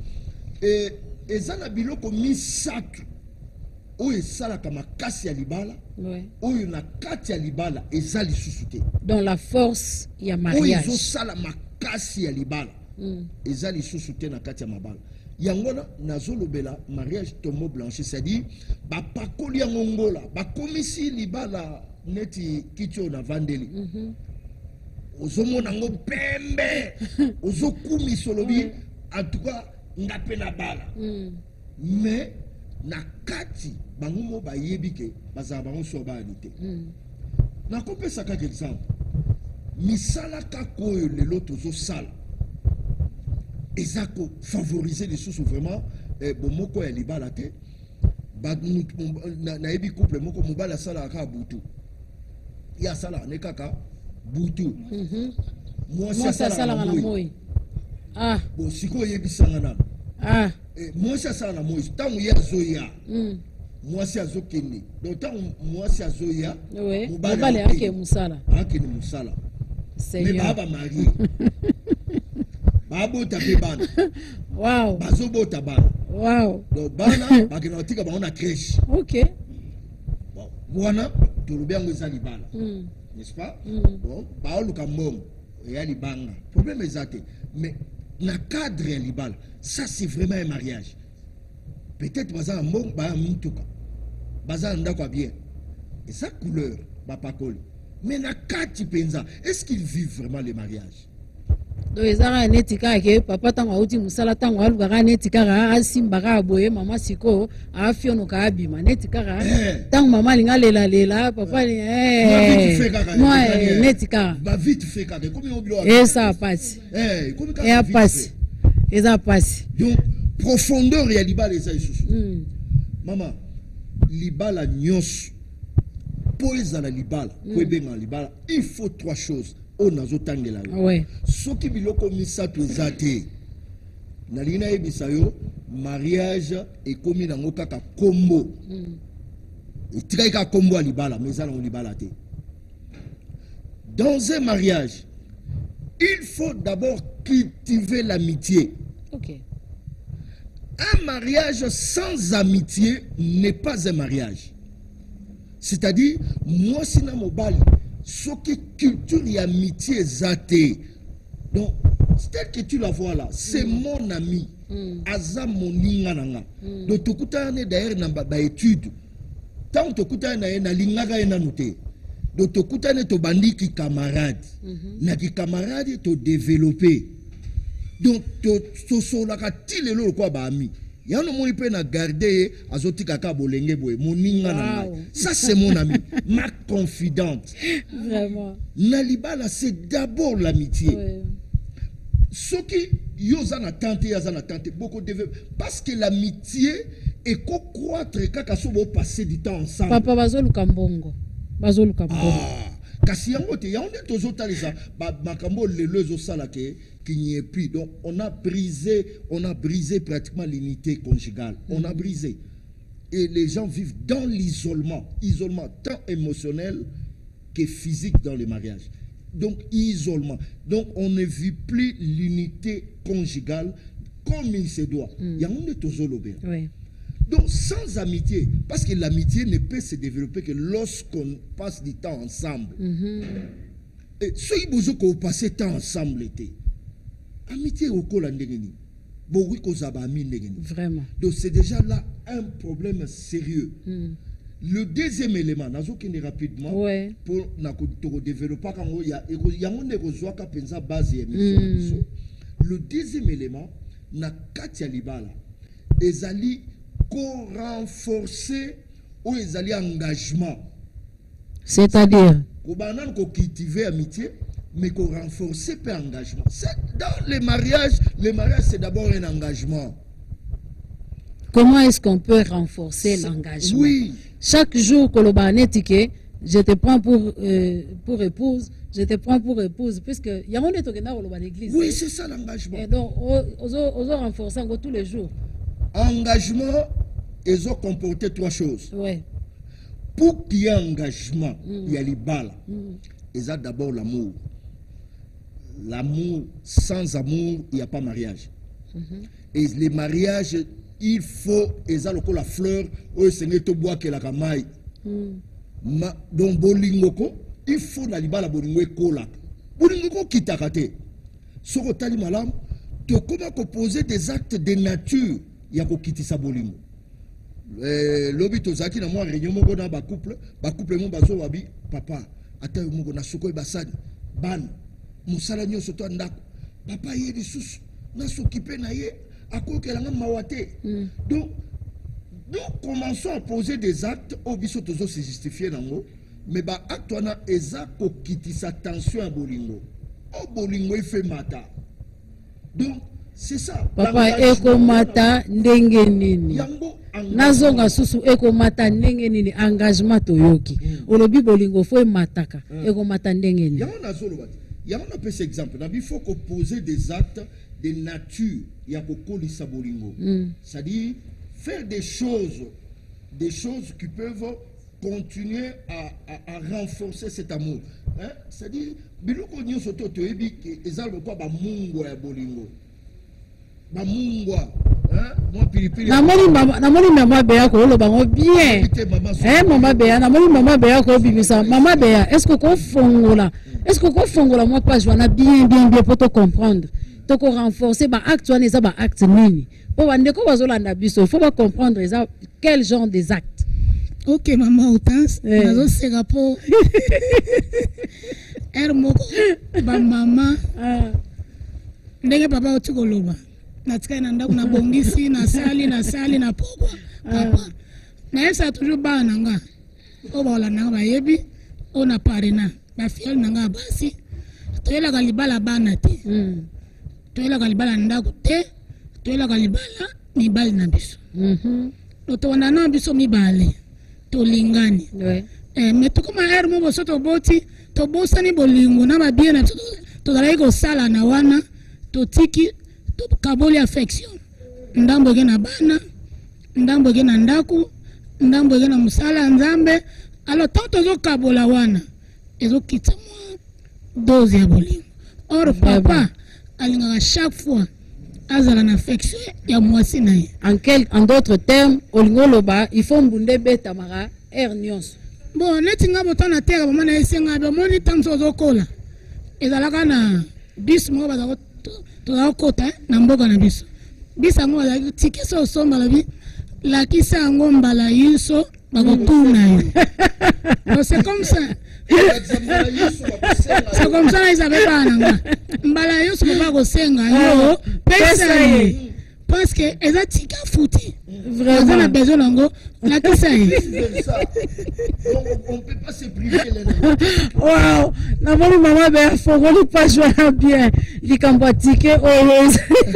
eza na biloko misato oyo esalaka makasi ya libala oyo na kati ya libala eza lisusu te dans la force ya mariage oyo ezosala makasi ya libala eza lisusu te na kati ya mabala yango nazolobela mariage tombeau blanchi c'est-à-dire bapakoli yango ngola bakomisi libala neti kiti oyo na vandeli ozomona yango pembe ozokumisa olobi en tout cas nga mpe na bala mais na kati bango mo bayebi ke bazala bango so bayani te nakopesa kaka exemple misala kaka oyo lelo tozosala Et ça, favoriser les sous vraiment, bon, moko ya libala te, na ebi couple, moko mobala sala ka butu. Ya sala, ne kaka, butu. Moi, ça sala na moi. Ah. Bon, siko yebi sangana. Ah. Moi, ça sala na moi. Tant ya zoya. Moi, c'est azokeni. Donc, tant moi, c'est azoya. Oui. Mobala ake musala. Ake ni musala. Mais baba marié. Babo tapé bana. Wow. Bazo bo tabana. Wow. Donc bana, bagenotika ba on a crèche. OK. Bon, wana to lobia ngoza libala. N'est-ce pas? Bon, ba oluka mbongo ya libanga. Problème exact. Mais na cadre ya libala, ça c'est vraiment un mariage. Peut-être baza mbongo ba mituka. Baza ndako bien. Et sa couleur ba pakoli. Mais na kati penza, est-ce qu'ils vivent vraiment le mariage? Donc ezara netika ke papa tango auti musala tango aluka ka netika ka asimba ka boye mama siko afiono ka abima netika ka tango mama linga lela papa moi netika ba vite fait ka comme on bloque et ça passe comme et a passe et ça passe donc profondeur ya libala eza isusu mama libala nyos po ezala libala po ebenga libala il faut trois choses. Ouais. Ce qui biloko misato zate na lina ebisa yo mariage et komi nango kaka kombo et tika kombo a libala mais ça na libala te. Dans un mariage il faut d'abord cultiver l'amitié. OK. Un mariage sans amitié n'est pas un mariage. C'est-à-dire moi sina mobali ce qui culture et amitié zate. Donc, c'est que tu la vois là, c'est mon ami. Aza moninga nanga. Donc, tu kutane d'ailleurs na ba étude. Tant tu kutane na lingaga ena noté. Donc, tu kutane to bandi ki camarade. Na ki camarade to développer. Donc, tu solaka tile lo kwa ba ami. Yano moni pe na garder azoti kaka bolenge boy moninga na ça c'est mon ami ma confidente vraiment na libala c'est d'abord l'amitié ce qui yoza na tante beaucoup de parce que l'amitié est ko croître kaka so bo passer du temps ensemble papa bazoluka mbongo kasi yango te yango tozotalisa makambo lelo ezosala ke qu'il n'y ait plus. Donc on a brisé pratiquement l'unité conjugale. On a brisé. Et les gens vivent dans l'isolement tant émotionnel que physique dans le mariage. Donc isolement. Donc on ne vit plus l'unité conjugale comme il se doit. Il y a un tozolobe. Oui. Donc sans amitié, parce que l'amitié ne peut se développer que lorsqu'on passe du temps ensemble. Et ceux qui vous passez temps ensemble l'été. Amitié au Colandengeni. Vraiment. Donc c'est déjà là un problème sérieux. Le deuxième élément, rapidement, pour développer, le deuxième élément, na Katia Libala, ezali renforcer ou ezali engagement. C'est-à-dire cultiver amitié, mais qu'on renforce par engagement. Dans les mariages c'est d'abord un engagement. Comment est-ce qu'on peut renforcer l'engagement? Oui. Chaque jour que le banetike, je te prends pour épouse, je te prends pour épouse, puisque il y a un état dans l'église. Oui, c'est ça l'engagement. Et donc, on renforce tous les jours. Engagement, ils ont comporté trois choses. Ouais. Pour qu'il y ait engagement, il y a les balles. Ils ont d'abord l'amour. L'amour, sans amour, il n'y a pas mariage. Et les mariages, il faut, ils ont la fleur, c'est tout bois que la camaille. Donc, bolingoko, il faut na libala bolingo kola. Bolingoko kitakate. Soko tali malam, tu comment poser des actes de nature, il y a ko kitisa bolingo. Lobi tozaki na moi réunion moko na ba couple mon bazo wabi papa ata moko na soko basani ban musala nyoso to ndako papa ye lisusu na s'occuper na ye akokela nga mawate. Donc commençons à poser des actes au biso tozo se justifier nango mais ba acte wana eza ko kitisa tension à bolingo. O bolingo il fait mata. Donc C'est ça. Papa ekomata ndenge nini. Yango Nazonga susu ekomata ndenge nini engagement toyoki. Olobi bolingo fo mataka ekomata ndenge nini. Yango nazolo bati. Yango na pese exemple. Il faut qu'on pose des actes de nature ya kokolisa bolingo. C'est-à-dire faire des choses qui peuvent continuer à renforcer cet amour. Hein? C'est-à-dire biloko nyonso to toyebi ezalo kwa ba mungo ya bolingo. Mamungwa, moi pilipili. Namoni maman Béa ko lo bango bien. Maman Béa, namoni maman Béa ko bimisa. Maman Béa, est-ce que ko fongola? Est-ce que ko fongola moi pas joana bien pour te comprendre. To ko renforcer ba acte wana eza ba acte nini. Po bande ko bazolanda biso, il faut pas comprendre eza quel genre des actes. OK maman Hortense, nazo seka po. Moko ba mama. Ndenge papa otikoloba. Natika na ndaku na bongisi na sali na pokwa papa na esa toujours ba nanga o ba la nanga ba yebi o na parena ba fiel nanga basi toyela kalibala bana te toyela kalibala ndaku te toyela kalibala mibali na biso to na biso mibale to lingani mais to koma mo boso to boti to bosani bolingo na ba bien na to dalai ko sala na wana to tiki kaboli affection ndambo gena bana ndambo gena ndaku ndambo gena musala nzambe alors tant zo kabola wana ezo kitsa mo dose ya bolingo or papa alinga chaque fois azala na affection ya mwasi na ye en d'autres termes olingo loba il faut mbunde beta mara hernios bon neti nga botana terre ba mana esenga ba moni tanzo zo kola ezalaka na bis mo ba to kota na mboka na biso bisa ngo la tiki so somba la bi la kisa ngo mbala yiso bakotuna yo c'est comme ça c'est comme ça ils avaient pas nanga mbala yiso ba ko senga yo pesa yi parce que eza tika futi vraiment na besoin nango la kisa yi on peut pas se priver wow na moni maman Béa fongoli pas jouer bien likambo tike heureuse.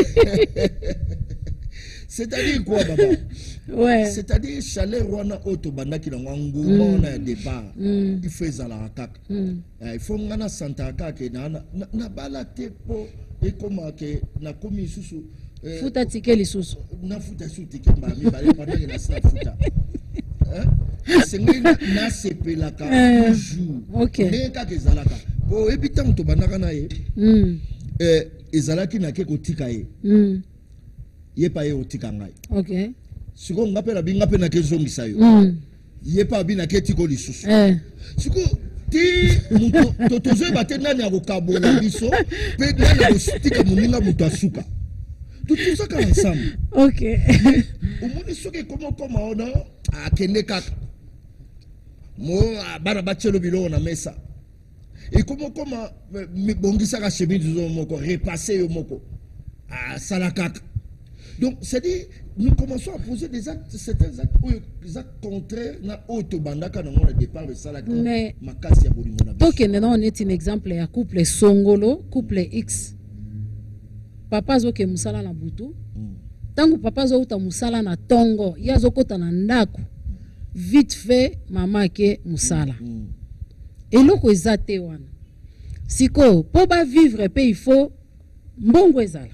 C'est-à-dire quoi baba? Ouais. C'est-à-dire chaleur wana auto bandaki na nguma na départ. Il faut ezala kaka. Il faut ngana santa kaka na bala te po et comment que na komi susu futa tike lisusu. Na futa susu tike ba mi bale pendant na sa futa. C'est na sepelaka toujours. OK. Mais kaka ezalaka. Po ebitango to bandaka na ye. Ezalaki na ke kotika ye. Ye pa ye otika ngai. OK. Siko ngapela binga pe na ke zongisa yo. Ye pa bina ke tiko lisusu. Siko ti muto tozo bate nani akokabola biso pe nani akotika muninga muto asuka. Tout ça ensemble. OK. Omoni soki comment ona akende kaka. Mo bana bachelo bilo na mesa. Et comment bongisa ka chemise zo moko repasser yo moko. Salakaka. Donc c'est-à-dire nous commençons à poser des actes, certains actes, des actes contraires na autobandaka na ngona départ de salaka makasi ya bolingo na biso. OK, on est un exemple ya couple Songolo, couple X. Papa zo ke musala na butu. Tangu papa zo uta musala na tongo, ya zo kota na ndako. Vite fait mama ke musala. Eloko ezate wana. Siko po ba vivre pe il faut mbongo ezala.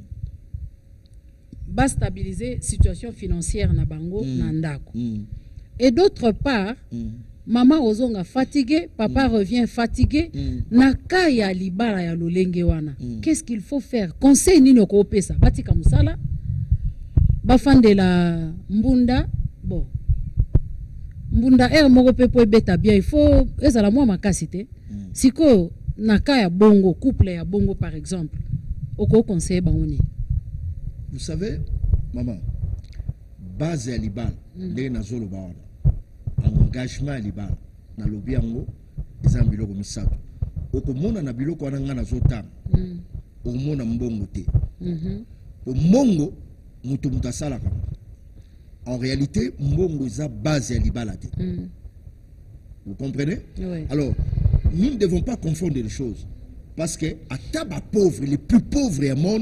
Ba stabiliser situation financière na bango na ndako. Et d'autre part, maman ozonga fatigué, papa revient fatigué, na kaya libala ya lolenge wana. Qu'est-ce qu'il faut faire? Conseil nini ko pesa? Batika musala. Ba fandela mbunda, bon. Mbunda moko pe po beta bien, il faut ezala moi makasi te. Siko na kaya bongo, couple ya bongo par exemple. Oko conseil bangoni. Vous savez, maman, base à Liban, dès na zolo bawana, engagement à Liban, na lobi yango, ezan biloko misato. Okomona na biloko wana nga na zotanga, okomona mbongo te. Mbongo, mutu mutasalaka. En réalité, mbongo eza base à Liban te. Vous comprenez? Oui. Alors, nous ne devons pas confondre les choses. Parce que, à taba pauvre, les plus pauvres du monde,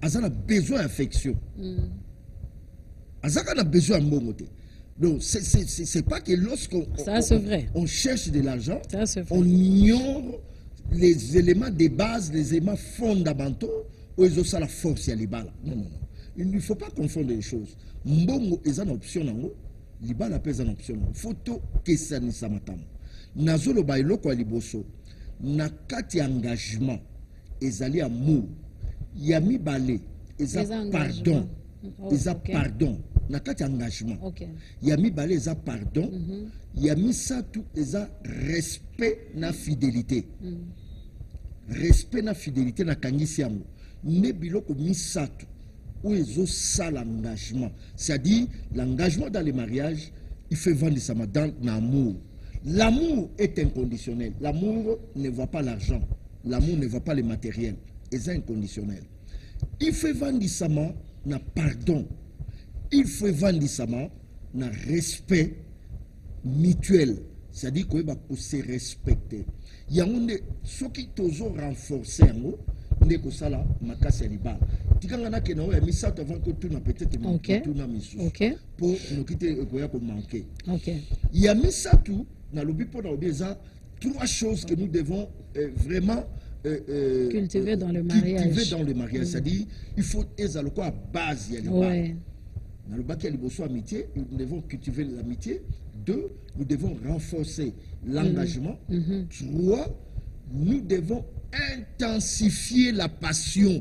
a besoin d'affection. Azaka a besoin de bon. Donc, c'est pas que lorsqu'on on cherche de l'argent, on ignore les éléments de base, les éléments fondamentaux où ils ont ça la force à l'ibala. Non, non, non. Il ne faut pas confondre les choses. Mbongo est une option, l'ibala est une option. Photo que ça ne s'amatam. Nazolo bailo kwa liboso. Na kati engagement, ezali amour. Yami balé, ezali pardon. Ezali pardon. Na kati engagement. Yami balé, ezali pardon. Yami satu, ezali respect na fidélité. Respect na fidélité na kangisi yango. Ne biloko misatu où ils ont ça l'engagement. C'est-à-dire l'engagement dans les mariages, il fait vendre ça dans l'amour. L'amour est inconditionnel. L'amour ne voit pas l'argent. L'amour ne voit pas le matériel. C'est inconditionnel. Il fait vendre ça na pardon. Il fait vendre ça na respect mutuel. C'est-à-dire qu'on va se respecter. Il y a ceux qui toujours renforcé ndeko sala makasi ya libala tikanga na kena oya misato avant que tout na peut-être tout na misu pour nous quitter koya ko manquer. Il y a misato na lobi pour na obeza trois choses que nous devons vraiment cultiver dans le mariage. C'est-à-dire il faut ezalo quoi base ya libala. Dans le bac liboso amitié, nous devons cultiver l'amitié. 2, nous devons renforcer l'engagement. 3, nous devons intensifier la passion.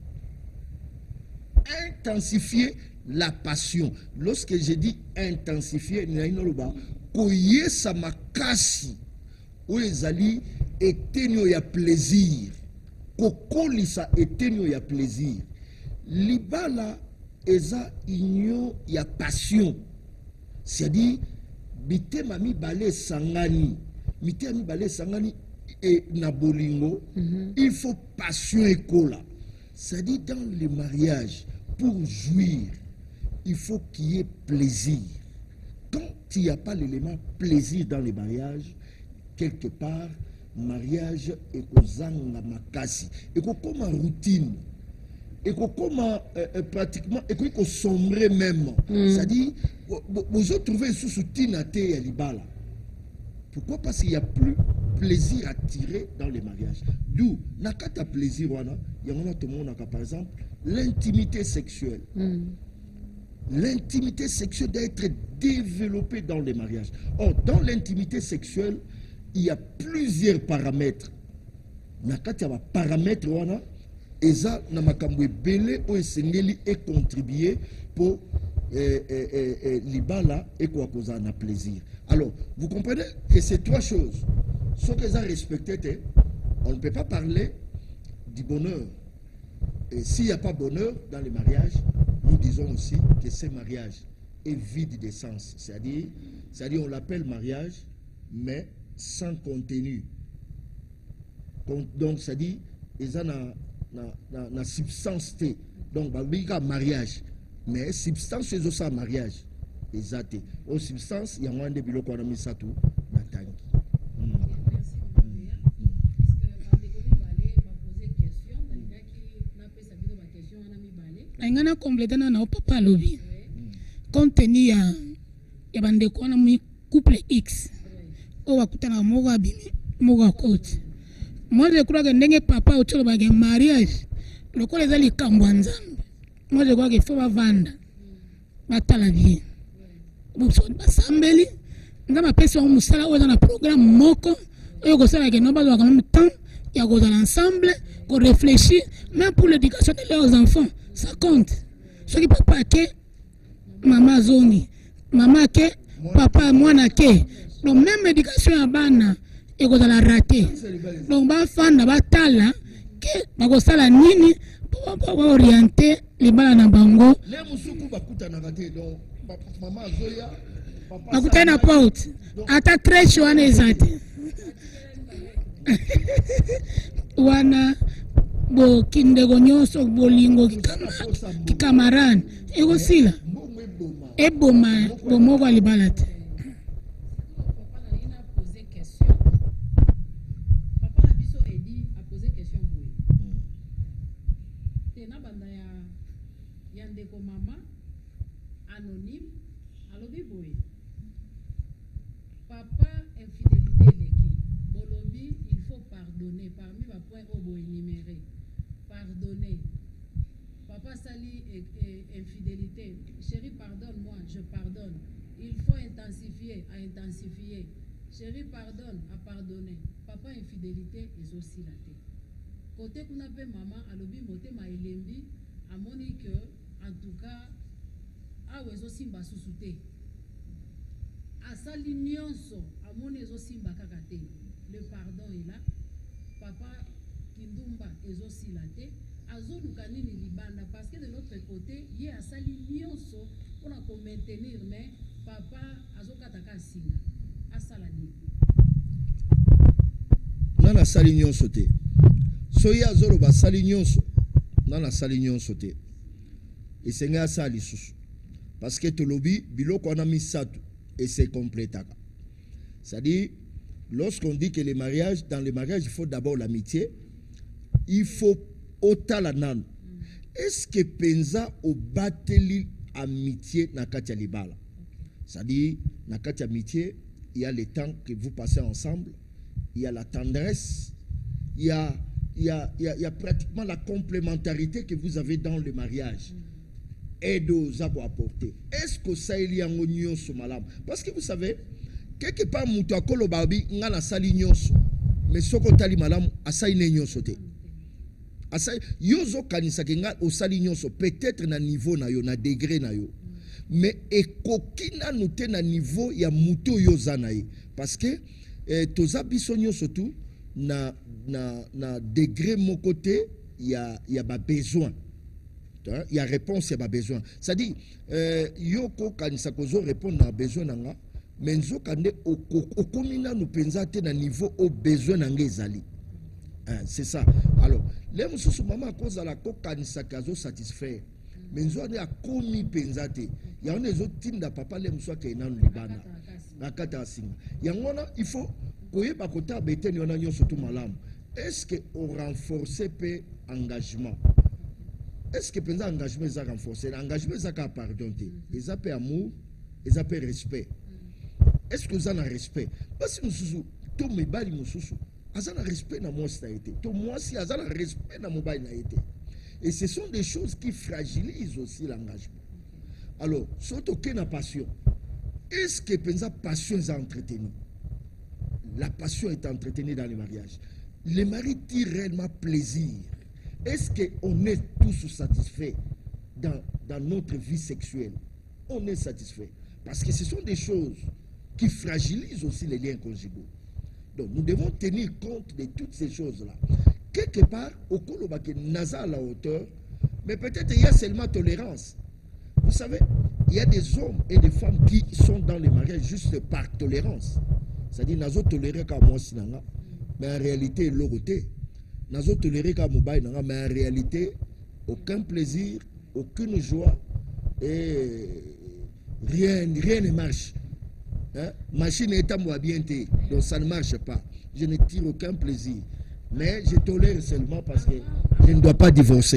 Intensifier la passion. Lorsque je dis intensifier, koye sa makasi ou ezali etenyo ya plaisir. Kokolisa etenyo ya plaisir. Libala eza inyo ya passion. C'est-à-dire mitema mibale sangani. Mitema mibale sangani et nabolingo, il faut passion et cola. C'est-à-dire dans le mariage, pour jouir, il faut qu'il y ait plaisir. Quand il n'y a pas l'élément plaisir dans le mariage, quelque part, mariage est kozanga makasi. Et comme en routine, et comme pratiquement, et comme sombre même. C'est-à-dire, vous trouvez sous soutien à terre à l'ibala. Pourquoi? Parce qu'il n'y a plus plaisir à tirer dans les mariages. D'où, nakata plaisir, il y a tout le monde, par exemple, l'intimité sexuelle. L'intimité sexuelle doit être développée dans les mariages. Or, dans l'intimité sexuelle, il y a plusieurs paramètres. Nakata va paramètres, et ça, namakamwe belé ou esengeli et contribuer pour l'ibala et quoi cause un plaisir. Alors, vous comprenez que ces trois choses, ce que ça respecté, on ne peut pas parler du bonheur. Et s'il n'y a pas bonheur dans les mariages, nous disons aussi que ce mariage est vide de sens. C'est-à-dire on l'appelle mariage, mais sans contenu. Donc, c'est-à-dire, ils ont la substance. Donc, il y a un mariage. Mais substance, c'est aussi un mariage. Exact. Aux substances, il y a moins de biloko qu'on a mis ça tout. Ngana compléter na papa lobi. Compte tenu ya bandeko na mu couple X. O wakutana mo abimi, mo wakoti. Moi je crois que ndenge papa otolo ba mariage. Lokola ezali kambo nzambe. Moi je crois qu'il faut vendre. Batala bien. Basambeli ngama pesa wa musala oza na programme moko oyo kosala ke no bazo quand même temps ya kozala ensemble ko réfléchir même pour l'éducation de leurs enfants ça compte ce qui papa ke mama zongi mama ke papa mwana ke donc même éducation ya bana e kozala raté donc ba fanda batala ke bakosala nini pour orienter les bana na bango les musuku bakutana kate donc maman Zoya, papa Akutana porte. Ata crèche wana ezati. Wana bo kindego nyonso bolingo kikamarani. Ego sila. Eboma bomoko alibala te. Papa na biso Edi a posé question boye. Te na banda ya pardonner parmi les points au énuméré. Pardonner. Papa sali infidélité. Chérie, pardonne-moi, je pardonne. Il faut intensifier, à intensifier. Chérie, pardonne, à pardonner. Papa infidélité est aussi la tête. Côté qu'on appelle maman, à l'obi moté ma elembi, à monique, en tout cas, à ouezo simba susute. À sali nyonso, à mon ezo simba kakate. Le pardon est là. Papa kindumba est aussi la tête. Azo nukanini libanda, parce que de l'autre côté, il y a sali nyonso pour la maintenir, mais papa azo kataka singa. À salani. Nana sali nyonso te. Soya zolo ba sali nyonso. Nana sali nyonso te. Et c'est nga sali susu. Parce que tolobi biloko on a mis ça et c'est complété. C'est-à-dire lorsqu'on dit que les mariages, dans les mariages, il faut d'abord l'amitié. Il faut otalanan. Est-ce que penza au bateli amitié na katia libala? C'est-à-dire na katia amitié, il y a le temps que vous passez ensemble, il y a la tendresse, il y a pratiquement la complémentarité que vous avez dans le mariage. Aide aux apporter. Est-ce que ça il y a un oignon sur malam? Parce que vous savez, quelque part, moutou akolo babi ngala sali nyonso, mais soko tali malam asai ne nyonso te. Asai yozo kanisa kenga osali nyonso peut-être na niveau na yo na degré na yo. Mais ekokina noté na niveau ya moutou yoza na ye. Parce que toza biso nyonso tout na degré mon côté il y a ba besoin. Il y a réponse, il y a besoin. C'est-à-dire, yoko kanisa kozo répondre à besoin nanga, mais nzo kande okomina nous pensate na niveau au besoin nanga ezali. C'est ça. Alors, les mususu maman cause à la ko kanisa kazo satisfaire. Mais nzo ane a komi pensate. Ya on ezo tinda papa les mususu ke na libana. Na kata singa. Ya ngona il faut koyeba kota beteni ona nyo surtout malamu. Est-ce que on renforcer pe engagement? Est-ce que pendant l'engagement est renforcé? L'engagement est pardonné. Ils appellent amour, ils appellent respect. Est-ce que vous avez un respect? Parce que nous tout me bali mususu. Vous avez un respect dans moi ça a été. Tout moi si vous avez un respect dans mon bail n'a été. Et ce sont des choses qui fragilisent aussi l'engagement. Alors, surtout qu'il y a une passion. Est-ce que pendant passion est entretenue? La passion est entretenue dans les mariages. Les maris tirent réellement plaisir. Est-ce qu'on est tous satisfaits dans notre vie sexuelle? On est satisfait. Parce que ce sont des choses qui fragilisent aussi les liens conjugaux. Donc nous devons tenir compte de toutes ces choses-là. Quelque part, au Kolobake Naza à la hauteur, mais peut-être il y a seulement tolérance. Vous savez, il y a des hommes et des femmes qui sont dans les mariages juste par tolérance. C'est-à-dire, Nazo toléré comme moi, mais en réalité, l'autre. Nazo toléré comme mobile, mais en réalité, aucun plaisir, aucune joie et rien ne marche. Hein? Machine est à moi bien, donc ça ne marche pas. Je ne tire aucun plaisir, mais je tolère seulement parce que je ne dois pas divorcer.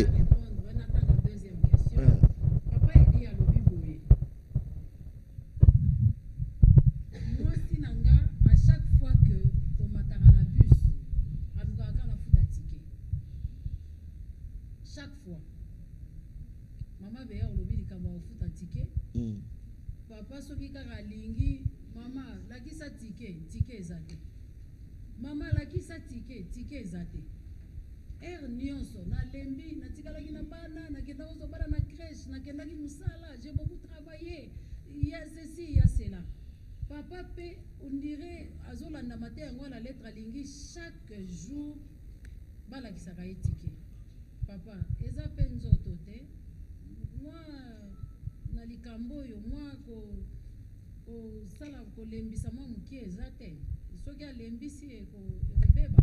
Papa soki kaka lingi mama lakisa tike ezate. Mama lakisa tike ezate. Nyonso na lembi na tikalaki na bana na kenda ozo bana na crèche na kendaki musala, j'ai beaucoup travaillé. Il y a ceci, il y a cela. Papa pe on dirait azolanda matin yango la lettre lingi chaque jour balakisa ka tike. Papa eza penzo tote. Moi na likambo yo moi ko sala ko lembisa mwa mukie ezate soki alembisi ekobeba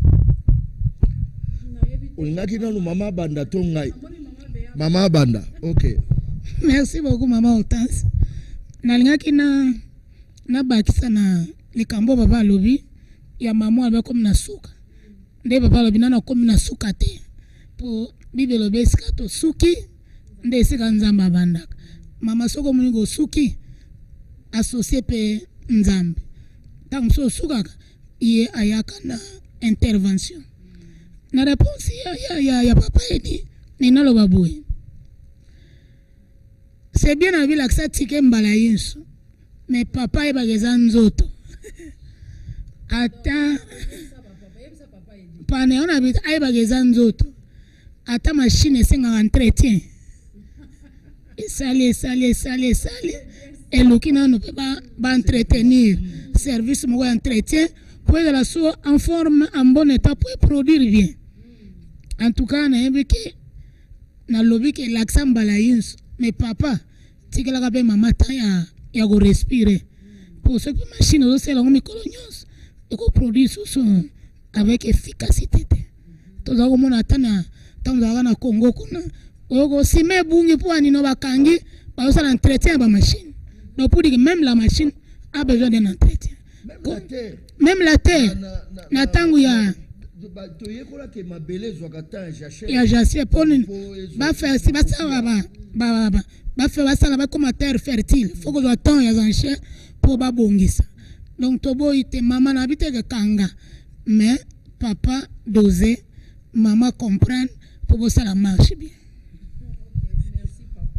olingaki nanu mama banda to ngai mama banda. Ok, merci beaucoup mama Hortense. Nalingaki na bakisa na likambo baba alobi ya mama alba comme na suka nde baba alobi na comme na suka te po bibelo besika to suki nde esika nzamba bandaka. Mama soko munigo suki associé pe nzambe. Tant so sukaka iye ayaka intervention. La réponse, il y a papa dit, Nina lo baboué. C'est bien à ville que ça tike mbalaïs, mais papa est bagazan zoto. Attends, pane on habite aïe bagazan zoto. Attends machine et c'est un entretien. Et salé. Et le qui ne peut pas entretenir. Service moi entretien. Pour que la soit en forme, en bon état pour produire bien. En tout cas, on a vu que na lobby que l'accent balaïs, mais papa, si que la gabe maman ya go respirer. Pour ce que machine aussi c'est la micronios, et qu'on produit son avec efficacité. Tout ça comme on attend na Congo kuna, ogo si me bungi pour anino bakangi, ba ça l'entretien ba machine. Donc pour dire que même la machine a besoin d'un entretien. Même la terre, na tangu ya ya jachère pour ba faire si ba ça ba faire ça là comme terre fertile. Faut que le temps ya jachère pour ba bongisa. Donc tobo ite maman habite que kanga, mais papa doser, maman comprendre pour que ça marche bien. Merci papa.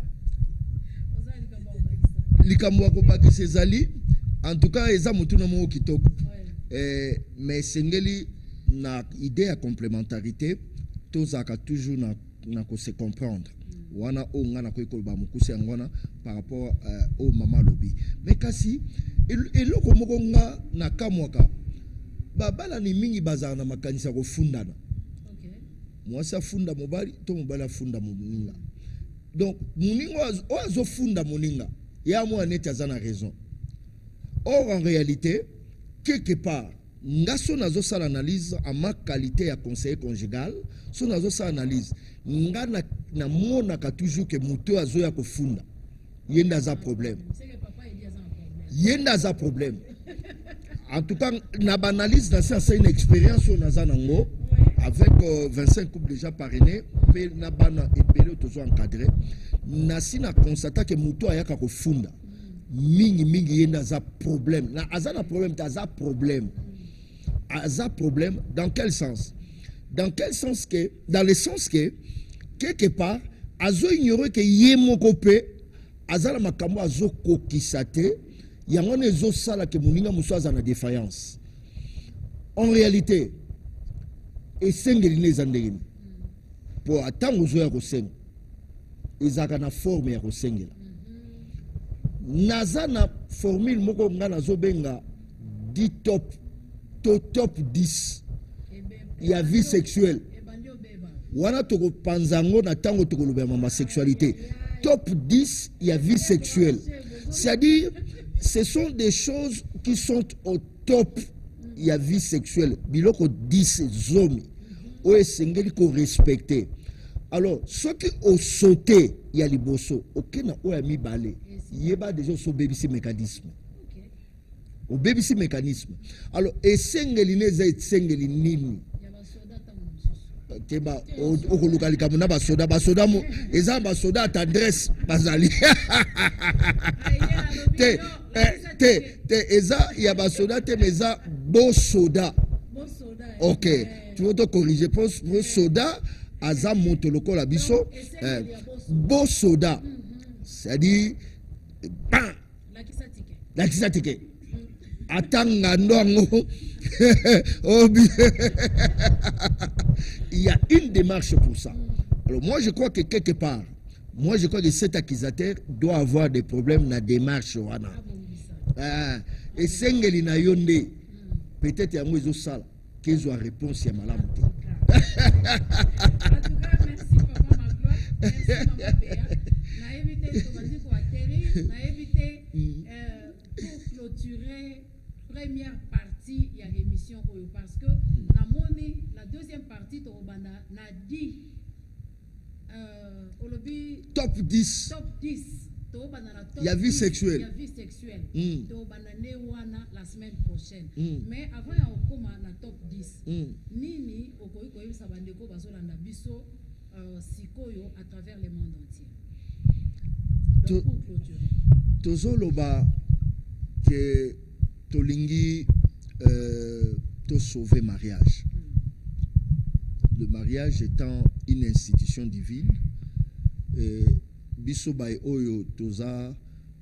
Likamwa ko baki sezali. En tout cas, eza mutu na mo kitoko. Mais sengeli na idée à complémentarité, tous aka toujours na ko se comprendre. Wana o ngana ko ikolba mukuse ngwana par rapport au mama lobby. Mais kasi eloko moko nga na kamwaka babala ni mingi bazana na makanisa ko fundana. OK. Moi ça funda mobali to mobala funda moninga. Donc moninga ozo funda moninga. Ya moi net azana raison. Or, en réalité, quelque part, nga son azo sa l'analyse à ma qualité à conseiller conjugal, son azo sa analyse, nga na mona ka toujours que muto azo ya ko funda. Yenda za problème. Yenda za problème. En tout cas, na banalise na c'est une expérience on a nango avec 25 couples déjà parrainés, mais na bana epelé toujours encadré. Na si na constate que muto ayaka ko funda. Mingi yenda za problème. Na azana problème, aza problème. Aza problème dans quel sens? Dans quel sens que dans le sens que quelque part azo ignorer que yemo kopé azala makambo azo kokisate yango nezo sala que moninga muso azana défaillance. En réalité esengeli nezandeli pour atango zo ya kosenga ezaka na forme ya kosengela. Nazana formule moko ngana zobenga dit top 10 il y a vie sexuelle wana toko panzango na tango toko loba mama sexualité top 10 il y a vie sexuelle, c'est-à-dire ce sont des choses qui sont au top il y a vie sexuelle biloko 10 zomi o esengeli ko respecter. Alors ceux qui ont sauté il y a liboso okena o ya mi balé il y a déjà ce BBC mécanisme. Au BBC mécanisme. Alors, et sengeli neza et sengeli nini. Keba o kolukali kamuna basoda mo eza basoda tendresse bazali. Te eza ya basoda te meza bo soda. OK, tu veux te corriger pour soda aza montoloko la biso bo soda. C'est-à-dire la kisatike atanga ndongo. Il y a une démarche pour ça. Alors moi je crois que quelque part, moi je crois que cet accusateur doit avoir des problèmes dans la démarche wana. Et sengeli na yonde peut-être ya mwezo sala qu'ils ont réponse ya malamu. En tout cas, merci papa Magloire, merci maman Béa. Na évité pour atterrir, na évité pour clôturer première partie il y a émission parce que la deuxième partie na dit top 10 il y a vie sexuelle. La semaine prochaine. Mais avant ya okoma na top 10 nini okoyi koyebisa bandeko bazolanda biso sikoyo à travers le monde entier. Donc pour clôturer tozoloba que tolingi to sauver mariage. mariage étant une institution divine, biso bai oyo toza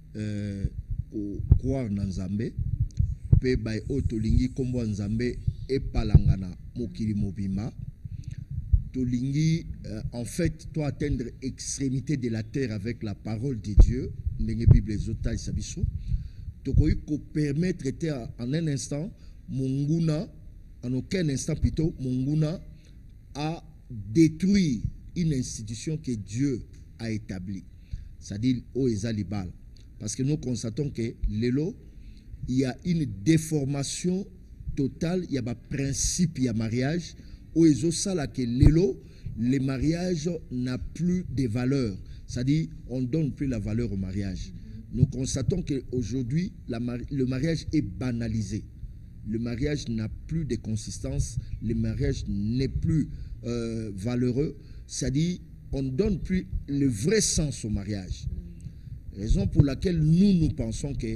croire na Nzambe, pe bai oyo tolingi kombo Nzambe epalangana mokili mobima, tolingi en fait to atteindre extrémité de la terre avec la parole de Dieu, ndenge Bible ezota isabiso, tokoki ko permettre en un instant monguna, en aucun instant plutôt, monguna a détruit une institution que Dieu a établie, c'est-à-dire Oeza Libal. Parce que nous constatons que l'élo, il y a une déformation totale, il y a un principe, il y a mariage, Oezo Sala que l'élo, le mariage n'a plus de valeur, c'est-à-dire on ne donne plus la valeur au mariage. Nous constatons qu'aujourd'hui, le mariage est banalisé. Le mariage n'a plus de consistance, le mariage n'est plus valeureux, c'est-à-dire on ne donne plus le vrai sens au mariage. Raison pour laquelle nous pensons que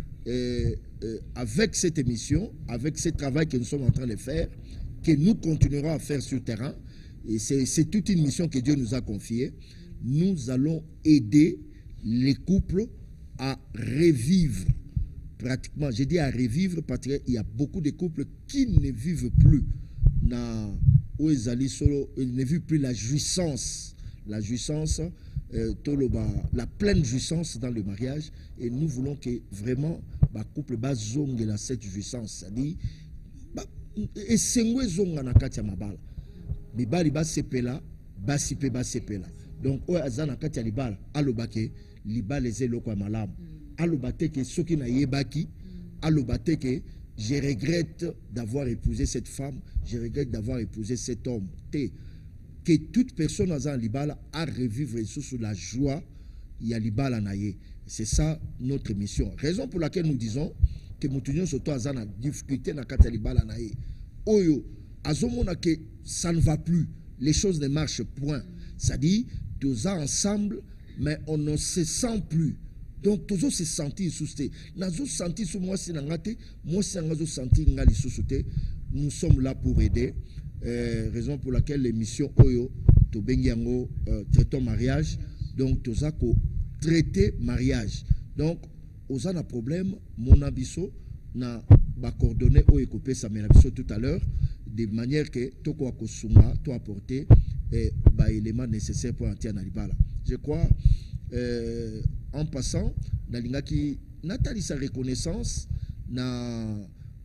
avec cette émission, avec ce travail que nous sommes en train de faire, que nous continuerons à faire sur le terrain, et c'est toute une mission que Dieu nous a confiée, nous allons aider les couples à revivre. Pratiquement, j'ai dit à revivre parce qu'il y a beaucoup de couples qui ne vivent plus ils ne vivent plus la jouissance, la pleine jouissance dans le mariage, et nous voulons que vraiment le couple bazonge la cette jouissance, c'est-à-dire et sengwe zonga na kati ya mabala mibali basepela basipe basepela, donc oyo aza na kati ya libala alobake libala ezeloko ya malamu, alobate ke soki na yebaki, alobate ke je regrette d'avoir épousé cette femme, je regrette d'avoir épousé cet homme. Que toute personne dans Libala a revivre sous la joie, il y a Libala naye. C'est ça notre mission. Raison pour laquelle nous disons que nous tenons surtout à la difficulté dans la Libala naye. Oyo, azomona que ça ne va plus, les choses ne marchent point. C'est-à-dire, tous ensemble, mais on ne se sent plus. Donc, toujours se sentir sous-té. Nous sentir sous moi, c'est n'angate. Moi, c'est n'angate sentir ngali sous-té. Nous sommes là pour aider. Raison pour laquelle l'émission Oyo, to bengiango, traitons mariage. Donc, tous a traiter mariage. Donc, aux a un problème, mon abisso, na ba coordonné Oyo copé sa menabisso tout à l'heure, de manière que toko akosunga, to apporter ba éléments nécessaires pour entier na je crois. En passant, Nalingaki Nathalie sa reconnaissance na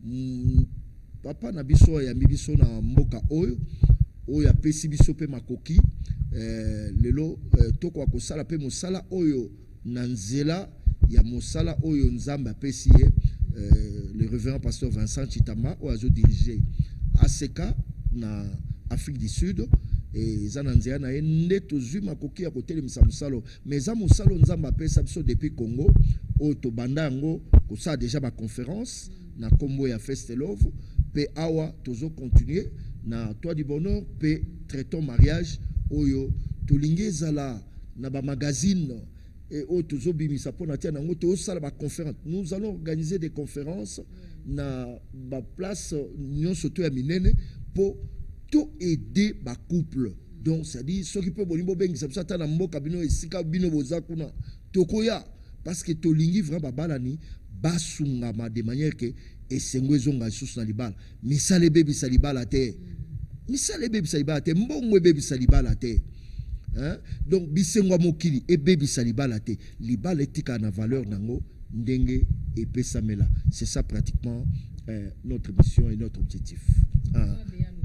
papa na biso ya mibiso na mboka oyo oyo apesi biso pe makoki lelo toko akosala pe mosala oyo na nzela ya mosala oyo Nzambe apesi ye le révérend pasteur Vincent Chitama oyo azo diriger ACK na Afrique du Sud. Et zananzia na ende tozui makoki ya kotelemisa musalo mais za musalo Nzambe apesa biso depuis Congo o to banda ngo ko sa déjà ba conférence na kombo ya Fest Love pe awa tozo continuer na Toit du Bonheur pe traitons mariage oyo tolingi zala na ba magazine et o tozo bimisa pona tia nango to sala ba conférence. Nous allons organiser des conférences na ba place nyonso to ya minene pour tout aider ma couple. Donc ça dit ceux qui peuvent bonimbo bengi ça ta na mboka bino esika bino boza kuna tokoya parce que to lingi vraiment balani basungama de manière que esengwe zonga sous na libala misale bebi salibala te misale bebi salibala te mbongwe bebi salibala te hein. Donc bisengwa mokili e bebi salibala te libala etika na valeur nango ndenge et pesamela. C'est ça pratiquement notre mission et notre objectif. Hein.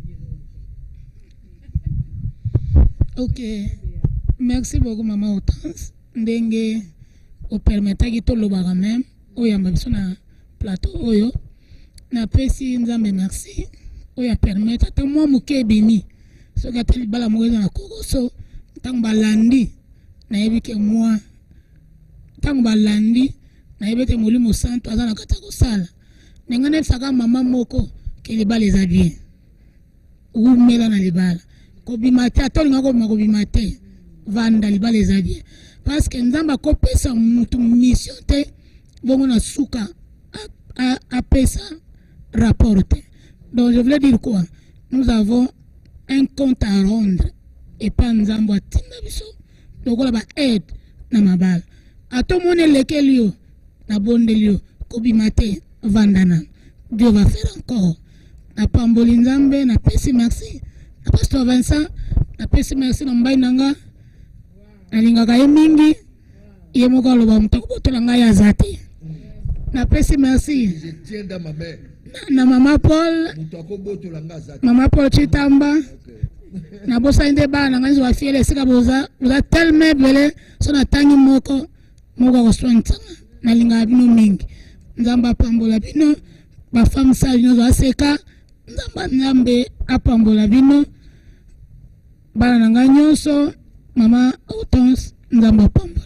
Ok, merci beaucoup maman Hortense. Ndenge o permetaki to lobaka même oyo ambiso na plateau oyo na pesi Nzambe merci oyo permettre ata moi moke bini soki atali bala moyo na kokoso ntango balandi nayebi ke moi ntango balandi nayebi te molimo santo aza na kati ya kosala ndenge nayebisaka mama moko ke libala eza bien umela na libala kobimate atolinga kobima kobimate vanda libala eza bien parce que Nzambe akopesa mutu mission te bongo na suka apesa rapport te. Donc je voulais dire quoi, nous avons un compte à rendre et pas nzambo atinda biso lokola ba aide na mabala atomone lekel yo na bondeli yo kobima te vandana. Dieu va faire encore. Na pamboli nzambe na pesi merci na pasteur Vincent na pesi merci na mbai nanga nalingaka ye mingi ye moko aloba moto akobotola ngai aza te na pesi merci Je tiens dans ma main. na mama Paul mama Paul Chitamba na bosa nde bana ngai zo afiele sika boza tellement bele so na tangi moko ko swanta na linga bino mingi nzamba pambola bino ba femme sage no aseka nzambe apambola bino bana na ngai nyonso mama Hortense nzamba pambola.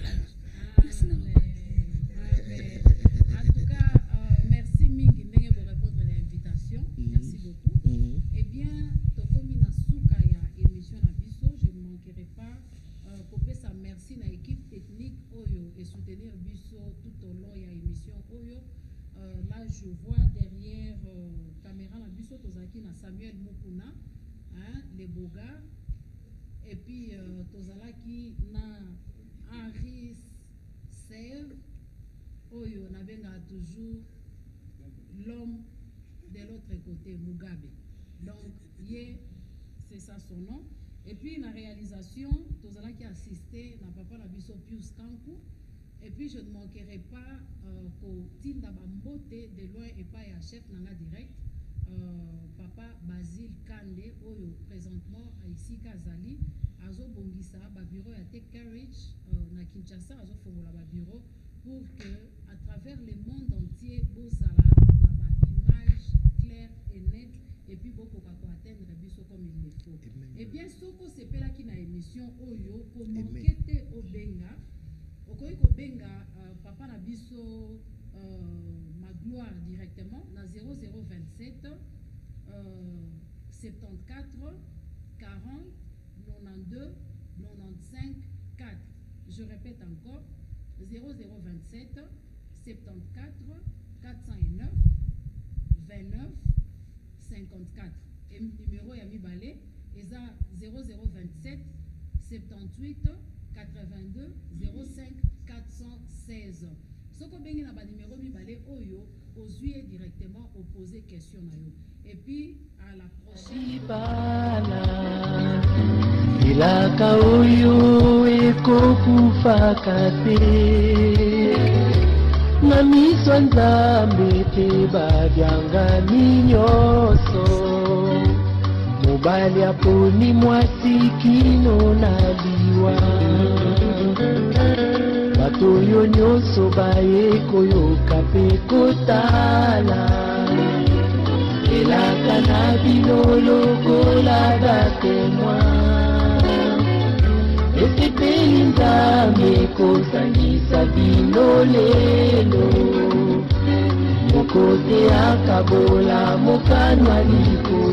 Je vois derrière caméra la biso tozaki na Samuel Mukuna, hein, les Boga, et puis tozalaki na Henri Serre, oyo na benga toujours l'homme de l'autre côté, Mugabe. Donc c'est ça son nom. Et puis la réalisation, tozalaki assisté na papa na biso Pius Kanku. Et puis je ne manquerai pas qu'au Tinda Bambote de loin et pas à chef nanga direct, papa Basile Kande, oyo présentement ici Kazali, Azo Bongisa, ba bureau à Take Carriage, na Kinshasa, Azo Fomola ba bureau, pour que à travers le monde entier, Bozala, na ba image claire et nette, et puis beaucoup va atteindre biso comme il le faut. Et bien, Soko Sepela qui na émission oyo, comment qu'était Obenga, Okoyi Kobenga, papa na biso ma gloire directement, na 0027 74 40 92 95 4. Je répète encore, 0027 74 409 29 54. Et numéro Yami Balé, et ça 0027 78 82 05 416. Ce qu'on bengi na ba numéro mi balé oyo ozuye directement opposer question na yo. Et puis à la prochaine. Ilaka oyo ekokufa kate na miso nzambe te babyanga minyoso mobali aponi mwasi kino na liwa bato oyo nyonso bayekoyoka mpe kotala elaka na bino lokola batemoin esepeli nzambe kozangisa bino lelo mokote akabola mokanwa liko